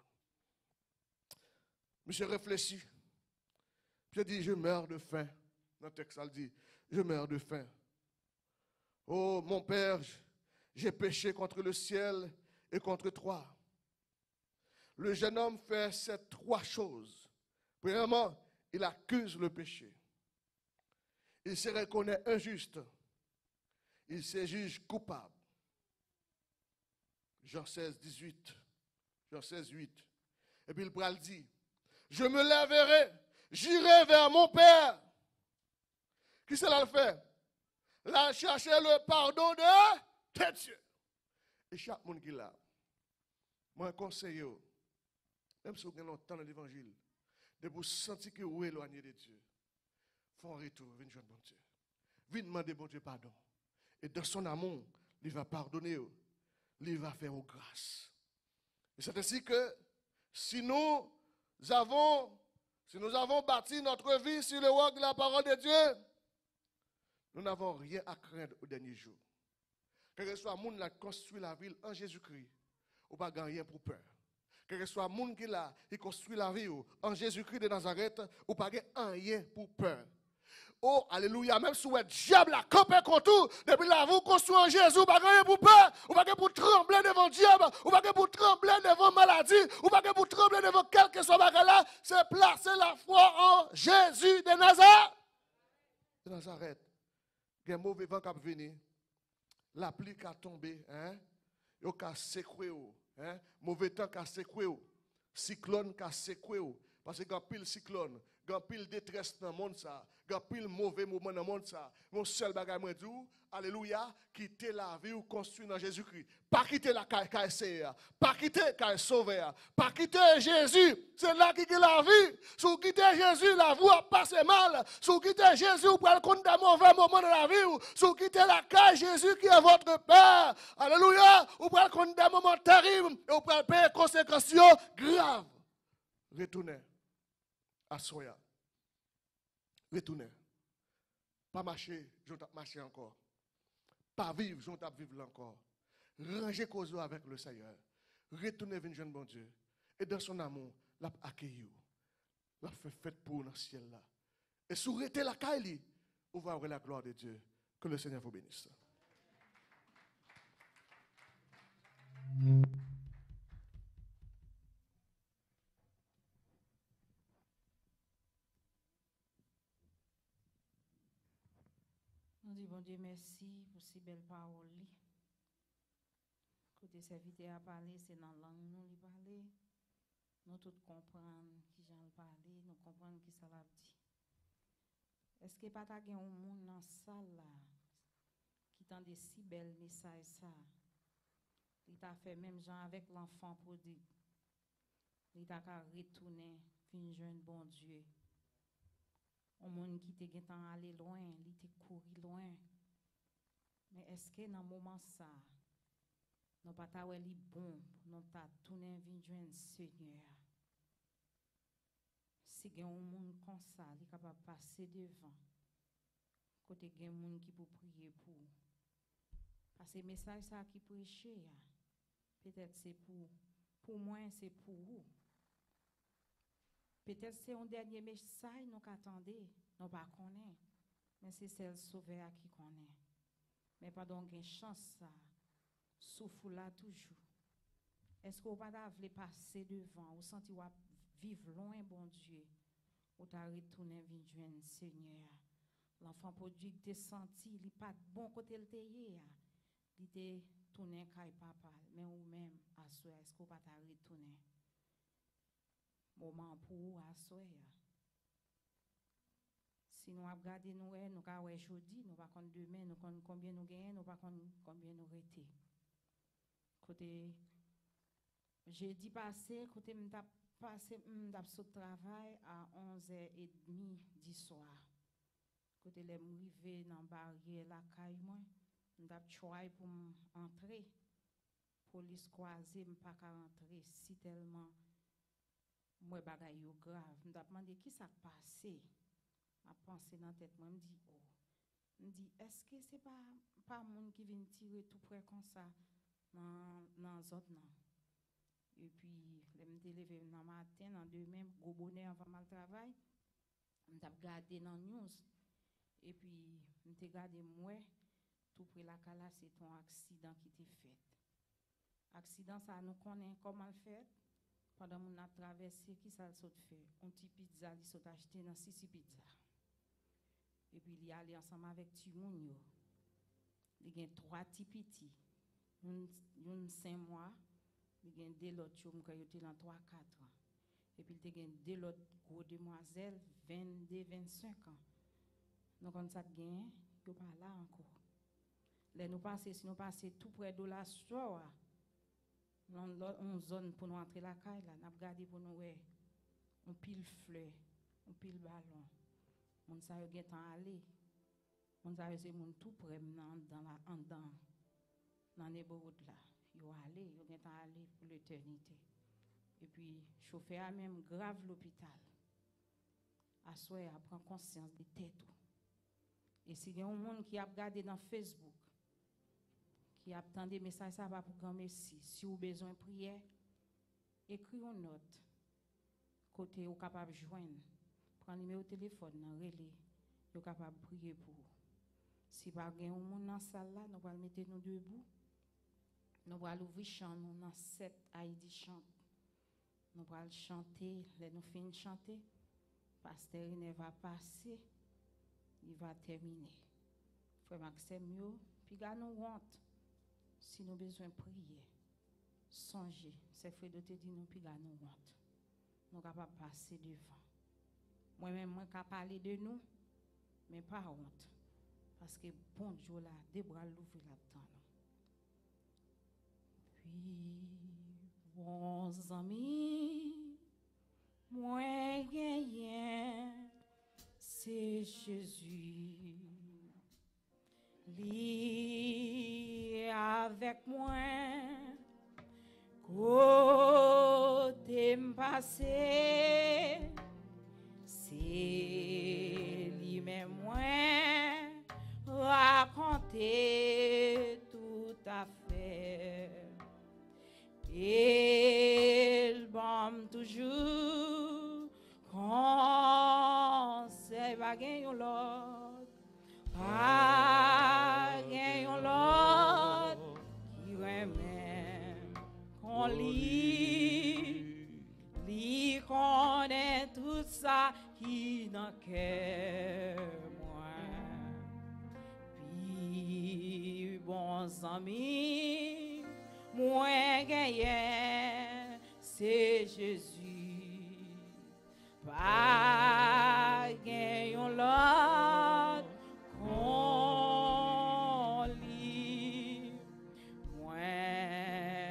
Monsieur réfléchit. Puis il dit, je meurs de faim. Dans le texte, il dit, je meurs de faim. Oh, mon Père, j'ai péché contre le ciel et contre toi. Le jeune homme fait ces trois choses. Premièrement, il accuse le péché. Il se reconnaît injuste. Il se juge coupable. Jean seize, dix-huit. Jean seize, huit. Et puis il dit, je me lèverai, j'irai vers mon Père. Qui cela le fait? Là, chercher le pardon de Dieu. Et chaque monde qui l'a, moi, conseille, même si vous avez longtemps dans l'évangile, de vous sentir que vous êtes éloigné de Dieu, font un retour, venez joindre bon Dieu. Venez demander bon Dieu pardon. Et dans son amour, il va pardonner, il va faire grâce. Et c'est ainsi que si nous avons, si nous avons bâti notre vie sur le roc de la parole de Dieu, nous n'avons rien à craindre au dernier jour. Quel que soit le monde qui a construit la ville en Jésus-Christ, ou pas rien pour peur. Quel que soit le monde qui a construit la ville en Jésus-Christ de Nazareth, ou pas rien pour peur. Oh, alléluia, même si le diable a campé contre vous, depuis là, vous construisez en Jésus, vous n'avez rien pour peur, vous n'avez pas pour trembler devant le diable, vous n'avez pas pour trembler devant la maladie, vous n'avez pas pour trembler devant quel que soit là, c'est placer la foi en Jésus de Nazareth. De Nazareth. Il y a un mauvais vent qui a venu, la pluie qui a tombé, hein, il y a secoué, hein, mauvais temps qui a secoué, cyclone qui a secoué, parce qu'il y a pile cyclone. Il y a pile détresse dans le monde, il y a pile mauvais moment dans le monde. Mon seul bagage, moi, dit, alléluia, quitter la vie ou construire dans Jésus-Christ. Pas quitter la K S C, pas quitter la sauver, pas quitter Jésus. C'est là qui est la vie. Si vous quittez Jésus, la vie passe mal. Si vous quittez Jésus, vous prenez compte d'un mauvais moment dans la vie. Si vous quittez la K Jésus qui est votre Père, alléluia, vous prenez compte d'un moment terrible et vous prenez payer conséquences graves. Retournez. À Soya. Retournez. Pas marcher, je vais marcher encore. Pas vivre, je vais vivre encore. Rangez cause avec le Seigneur. Retournez vers le jeune bon Dieu. Et dans son amour, l'a accueilli. L'a fait fête pour dans le ciel là. Et si vous restez la caille, vous va avoir la gloire de Dieu. Que le Seigneur vous bénisse. Nous disons, bon Dieu, merci pour ces belles paroles. Côté serviteur a parlé, c'est dans la langue nous lui parler. Nous tous comprenons qui j'en parler, nous comprenons qui ça l'a dit. Est-ce que pas ta gen un monde dans salle là qui tend des si belles messages ça Il t'a fait même gens avec l'enfant prodigue. Il t'a qu'à retourner, fin jeune bon Dieu. Un monde qui te gen allé loin, il te couru loin. Mais est-ce que dans le moment ça, nous pas ta li bon, nous t'a tourné vin joindre Seigneur. Si gen un monde comme ça, il est capable de passer devant. Côté gen monde qui peut prier pour. Parce que message ça qui prêcher, peut-être c'est pour pour moi, c'est pour vous. Peut-être c'est un dernier message nous qu'attendez, nous pas connaît, mais c'est celle sauveur qui connaît. Mais pas donc une chance ça. Souffle là toujours. Est-ce que vous pas voulez passer devant, ou senti ou vivre loin bon Dieu, ou t'a retourner vinn joindre Seigneur. L'enfant prodigue te senti, il pas bon côté le teye, il te tourner kay papa, mais ou même à soir est-ce que vous pas t'a retourner. Moment pour à soir. Si nous regardons nous, nous avons aujourd'hui, nous pas compte demain, nous compte combien nous gagnons, nous pas compte combien nous restons. Côté jeudi passé, côté m't'a passé m't'a au travail à onze heures trente du soir. Côté les m'rivé dans barrière la caille moi, m't'a choisi pour entrer. Police croisée m'pas ka rentrer si tellement moi bagay yo grave. M't'a demandé qui ça passé. A pensé dans tête moi me dit oh. Me dit est-ce que c'est pas pas monde qui vient tirer tout près comme ça dans dans zone non. Et puis les me levé dans matin dans demain gros bonheur avant mal travail. M't'a regardé dans news et puis m't'a regardé moi tout près la cala c'est ton accident qui t'est fait. Accident ça nous connaît comment le fait. Pendant mon a traversé qui ça saute fait un petit pizza li saute acheter dans six pizza. Et puis il y allé ensemble avec Timoun yo. Il y a trois petits petits. Une une cinq mois, il y a deux autres chom qui étaient dans trois quatre ans. Et puis il y a deux autres gros demoiselles vingt-deux vingt-cinq ans. Donc on ça gagne, yo pas là encore. Là nous passer si nous passer tout près de la soie. On zone pour nous entrer la caille là, n'a regardé pour nous ouais. On pile fleur, on pile ballon. On sa yo gen tan aller. On sa yo c'est moun tout près dans dans la en dedans. Dans neighborhood là, yo aller, yo gen tan aller pour l'éternité. Et puis chauffeur a même grave l'hôpital. A soir a prend conscience de tête. Et si gen un monde qui a regardé dans Facebook qui attend des messages ça va pour grand merci. Si vous besoin de prière, écris une note. Côté ou capable de joindre. Prends numéro de téléphone nan relé, vous capable de prier pour. Si pas gen un monde dans salle là, nous allons mettre nous debout. Nous allons ouvrir chant nous dans sept Haïti chante. Nous allons chanter, les nous fin chanter. Pasteur ne va passer, il va terminer. Frère Maxime yo, puis ga nous honte. Si nous besoin prier, songez, c'est frère de te dit nous puis ga nous honte. Nous capable passer devant. Moi-même, moi, je parler de nous, mais pas honte. Parce que bon Dieu là, des bras l'ouvrir là-dedans. Puis, bons amis, moi, gagnant, c'est Jésus. Lui avec moi, côté m'passé. C'est lui-même moi raconter tout à fait. Il bombe toujours quand c'est pas gagner l'autre, pas gagner l'autre qui remet qu'on lit, lit connaît tout ça. Qui n'a que moi, puis bons amis, moi gagnant, c'est Jésus. Pas gagnant l'autre qu'on lit, moi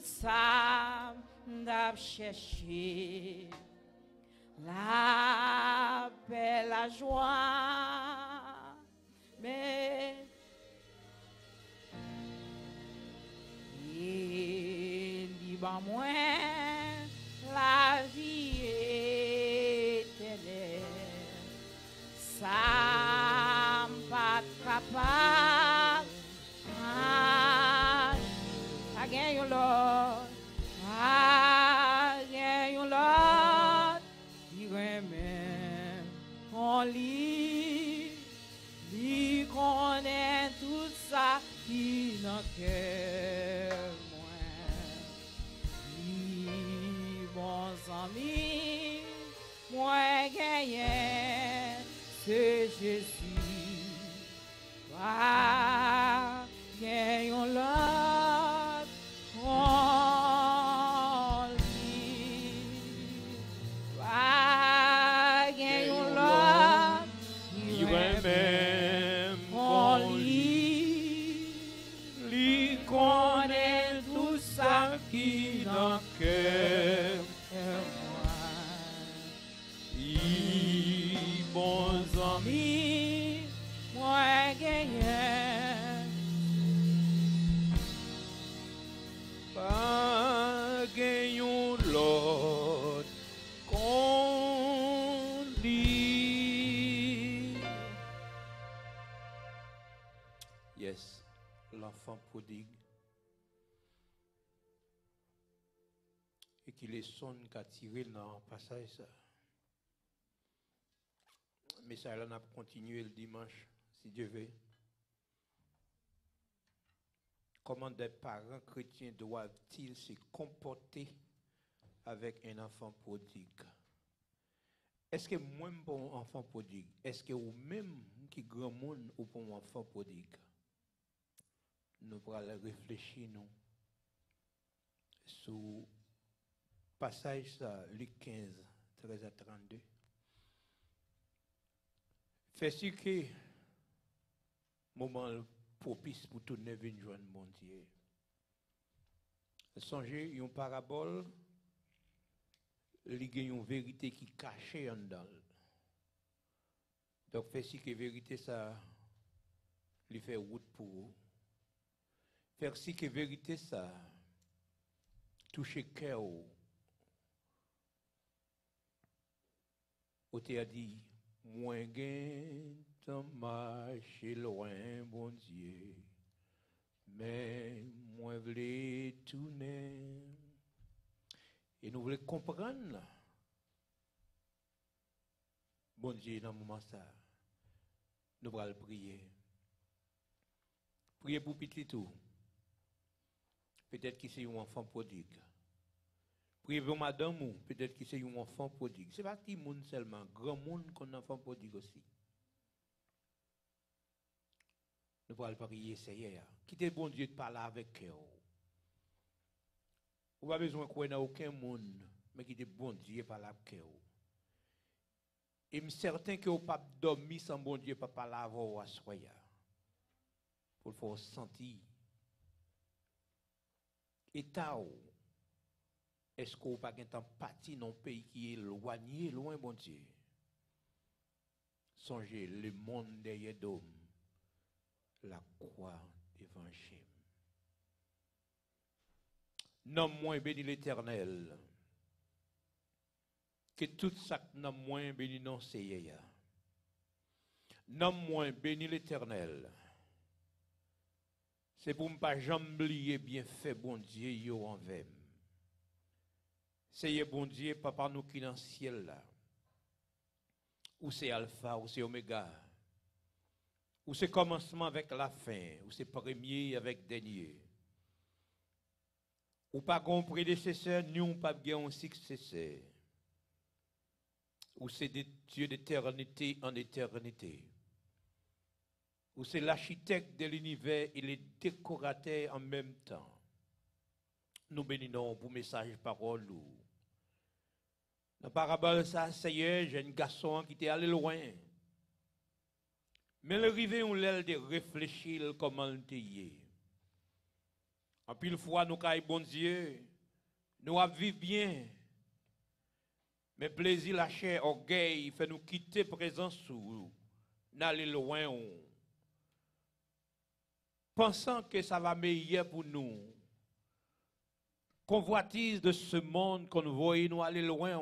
ça m'a cherché. La paix, la joie, mais il dit bah moi la vie éternelle, ça pas capable, ah, I get you Lord, I get you Lord, il remet en lit, il connaît tout ça qui n'a que moi, il bons amis, moi gagné, c'est Jésus. Ah, gagnons l'autre en lui. Ah, gagnons l'autre, il même en lui. Lui connaît tout ça qui n'a que moi. Il bons amis. Moi gagnant, pas gagnons l'autre qu'on dit. Yes, l'enfant prodigue et qui les sonne qu'a tiré dans le passage ça. Mais ça, on a continué le dimanche. Si Dieu veut. Comment des parents chrétiens doivent-ils se comporter avec un enfant prodigue? Est-ce que moi, pour un enfant prodigue, est-ce que vous-même, qui grand monde, ou pour un enfant prodigue? Nous pourrons réfléchir, nous, sur le passage, ça, Luc quinze, treize à trente-deux. Fait ce que moment propice pour tourner vers une joie mon Dieu. Songez une parabole, il y a une vérité qui est cachée en dedans. Donc, fait si que vérité ça, lui fait route pour vous. Faire si que vérité ça, toucher cœur. Au t'a dit, moins gain. Marcher loin, bon Dieu, mais moi voulais tourner. Et nous voulons comprendre, bon Dieu, dans ce moment ça, nous allons prier. Prier pour petit tout. Peut-être que c'est un enfant prodigue. Priez pour madame ou peut-être que c'est un enfant prodigue. Ce n'est pas petit monde seulement, grand monde qu'on a un enfant prodigue aussi. Nous allons prier, Seigneur. Quittez bon Dieu de parler avec eux. Vous n'avez pas besoin de croire dans aucun monde, mais quittez bon Dieu de parler avec eux. Et je suis certain que vous n'avez pas dormi sans bon Dieu de parler avec vous à soya. Pour le faire sentir. État, est-ce que vous n'avez pas empathie dans un pays qui est éloigné, loin, bon Dieu? Songez, le monde derrière d'homme. La croix évangile. Nomme moins béni l'Éternel. Que tout ça nomme moins béni non Seigneur. Nomme moins béni l'Éternel. C'est pour ne pas jamais oublier bien fait bon Dieu yo envers. Seigneur bon Dieu papa nous qui dans le ciel là. Ou c'est alpha ou c'est oméga. Ou c'est commencement avec la fin, ou c'est premier avec dernier. Ou pas un prédécesseur, ni ou pas un successeur. Ou c'est des dieux d'éternité en éternité. Ou c'est l'architecte de l'univers et le décorateur en même temps. Nous bénissons pour message parole. Dans la parabole, ça, Seigneur, j'ai un garçon qui était allé loin. Mais le rivet, on l'a de réfléchir comment le tailler. En pile fois, nous caille bon Dieu, nous vivons bien. Mais plaisir, la chair, orgueil, fait nous quitter présence sous, n'aller loin. Pensant que ça va meilleur pour nous. Convoitise de ce monde qu'on voit nous aller loin.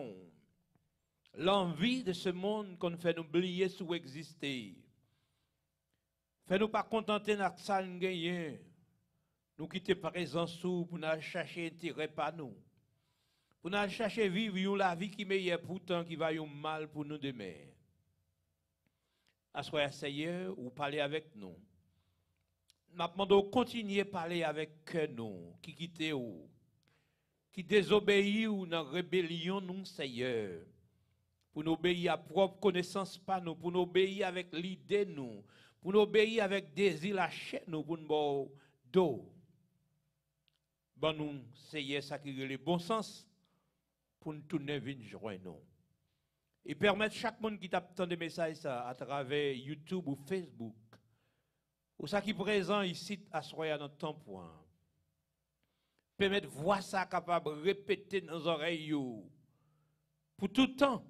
L'envie de ce monde qu'on fait nous oublier sous exister. Fait nous pas contenter de ça nous gagner. Nous quitter présence sous pour nous chercher intérêt par nous. Pour nous chercher vivre la vie qui meilleure pourtant qui va y mal pour nous demain. Assoyez Seigneur ou parler avec nous. Nous demandons de continuer à parler avec nous qui quittent ou qui désobéit ou dans rébellion nous Seigneur. Pour nous obéir à propre connaissance par nous, pour nous obéir avec l'idée nous, pour nous obéir avec désir la chair nous, pour nous d'eau. Bon nous Seigneur ça qui est le bon sens pour nous tourner vers nous. Et permettre chaque monde qui t'attend des messages ça, à travers YouTube ou Facebook, ou ça qui est présent ici à Soya dans ton point, permettre voir ça capable de répéter dans nos oreilles pour tout le temps.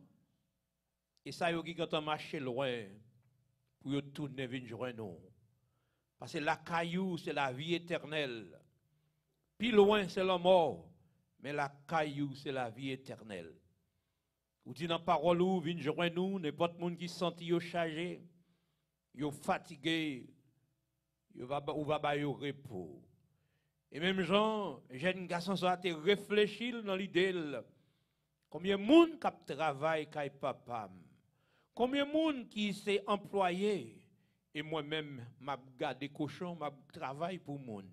Et ça y est quand on marche loin pour tourner vers nous. Parce que la caillou c'est la vie éternelle. Puis loin c'est la mort, mais la caillou c'est la vie éternelle. Ou dit dans parole ou vinn joindre nous n'importe monde qui senti yo chargé, yo fatigué, yo va ou va ba yo repos. Et même Jean, jeune garçon ça te réfléchir dans l'idée combien monde qui travaille kay papa. Combien monde qui s'est employé et moi-même m'a gardé cochon, m'a travail pour monde.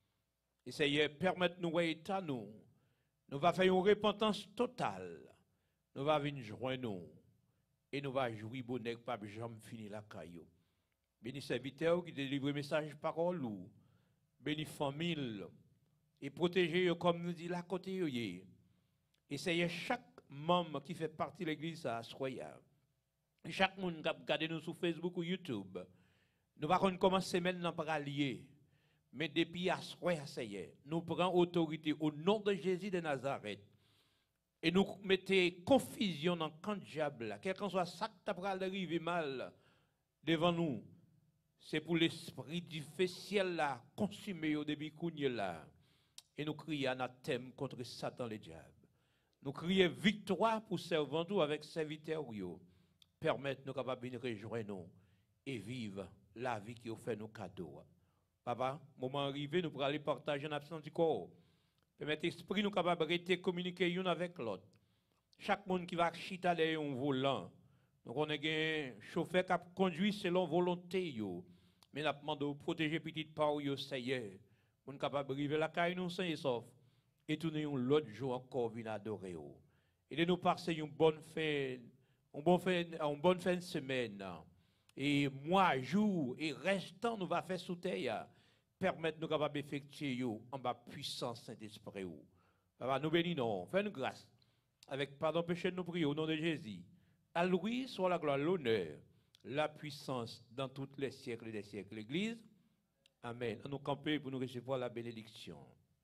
Et Seigneur permettre nous état nous. Nous va faire une repentance totale. Nous va venir joindre nous et nous va jouir bonheur pas jamais fini la caillou. Béni serviteur qui délivre message parole ou béni famille et protéger comme nous dit la côté yoyé. Essayez chaque membre qui fait partie de l'église à soya. Chaque monde qui regarde nous sur Facebook ou YouTube. Nous va commencer maintenant par allier. Mais depuis à soya nous prenons autorité au nom de Jésus de Nazareth. Et nous mettons confusion dans le camp de diable. Quel que soit ça qui t'a arrivé mal devant nous, c'est pour l'esprit du fait ciel là, consumé au début là. Et nous crions anathème contre Satan le diable. Nous crions victoire pour servir nous avec serviteur. Permettre nous capables de rejoindre nous et vivre la vie qui offre nos cadeaux. Papa, moment arrivé, nous pourrons aller partager en absence du corps. Permettre l'esprit nous capable de rester communiquer l'un avec l'autre. Chaque monde qui va chita derrière un volant. Donc on a un chauffeur qui conduit selon volonté. Yo. Mais nous demandons de protéger petite part yo Seigneur. On est capable de arriver la caille nous sain et sauf. Et tourner l'autre jour encore venir adorer. Et de nous passer une bonne fin, une bonne fin, une bonne fin de semaine. Et mois, jour et restant nous va faire sous terre. Permettre nous capables d'effectuer en bas puissance Saint-Esprit. Papa, nous bénissons, fais-nous grâce. Avec pardon péché, nous prions au nom de Jésus. À lui soit la gloire, l'honneur, la puissance dans tous les siècles des siècles. L'Église, amen. Nous camper pour nous recevoir la bénédiction.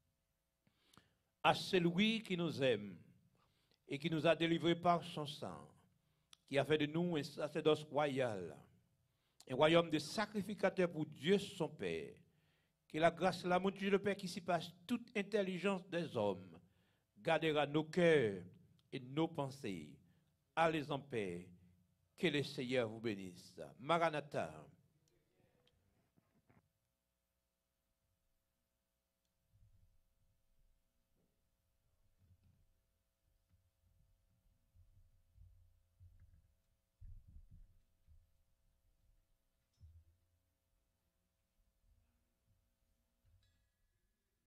À celui qui nous aime et qui nous a délivrés par son sang, qui a fait de nous un sacerdoce royal, un royaume de sacrificateurs pour Dieu son Père. Que la grâce, l'amour de Dieu le Père qui s'y passe toute intelligence des hommes, gardera nos cœurs et nos pensées. Allez en paix. Que le Seigneur vous bénisse. Maranatha.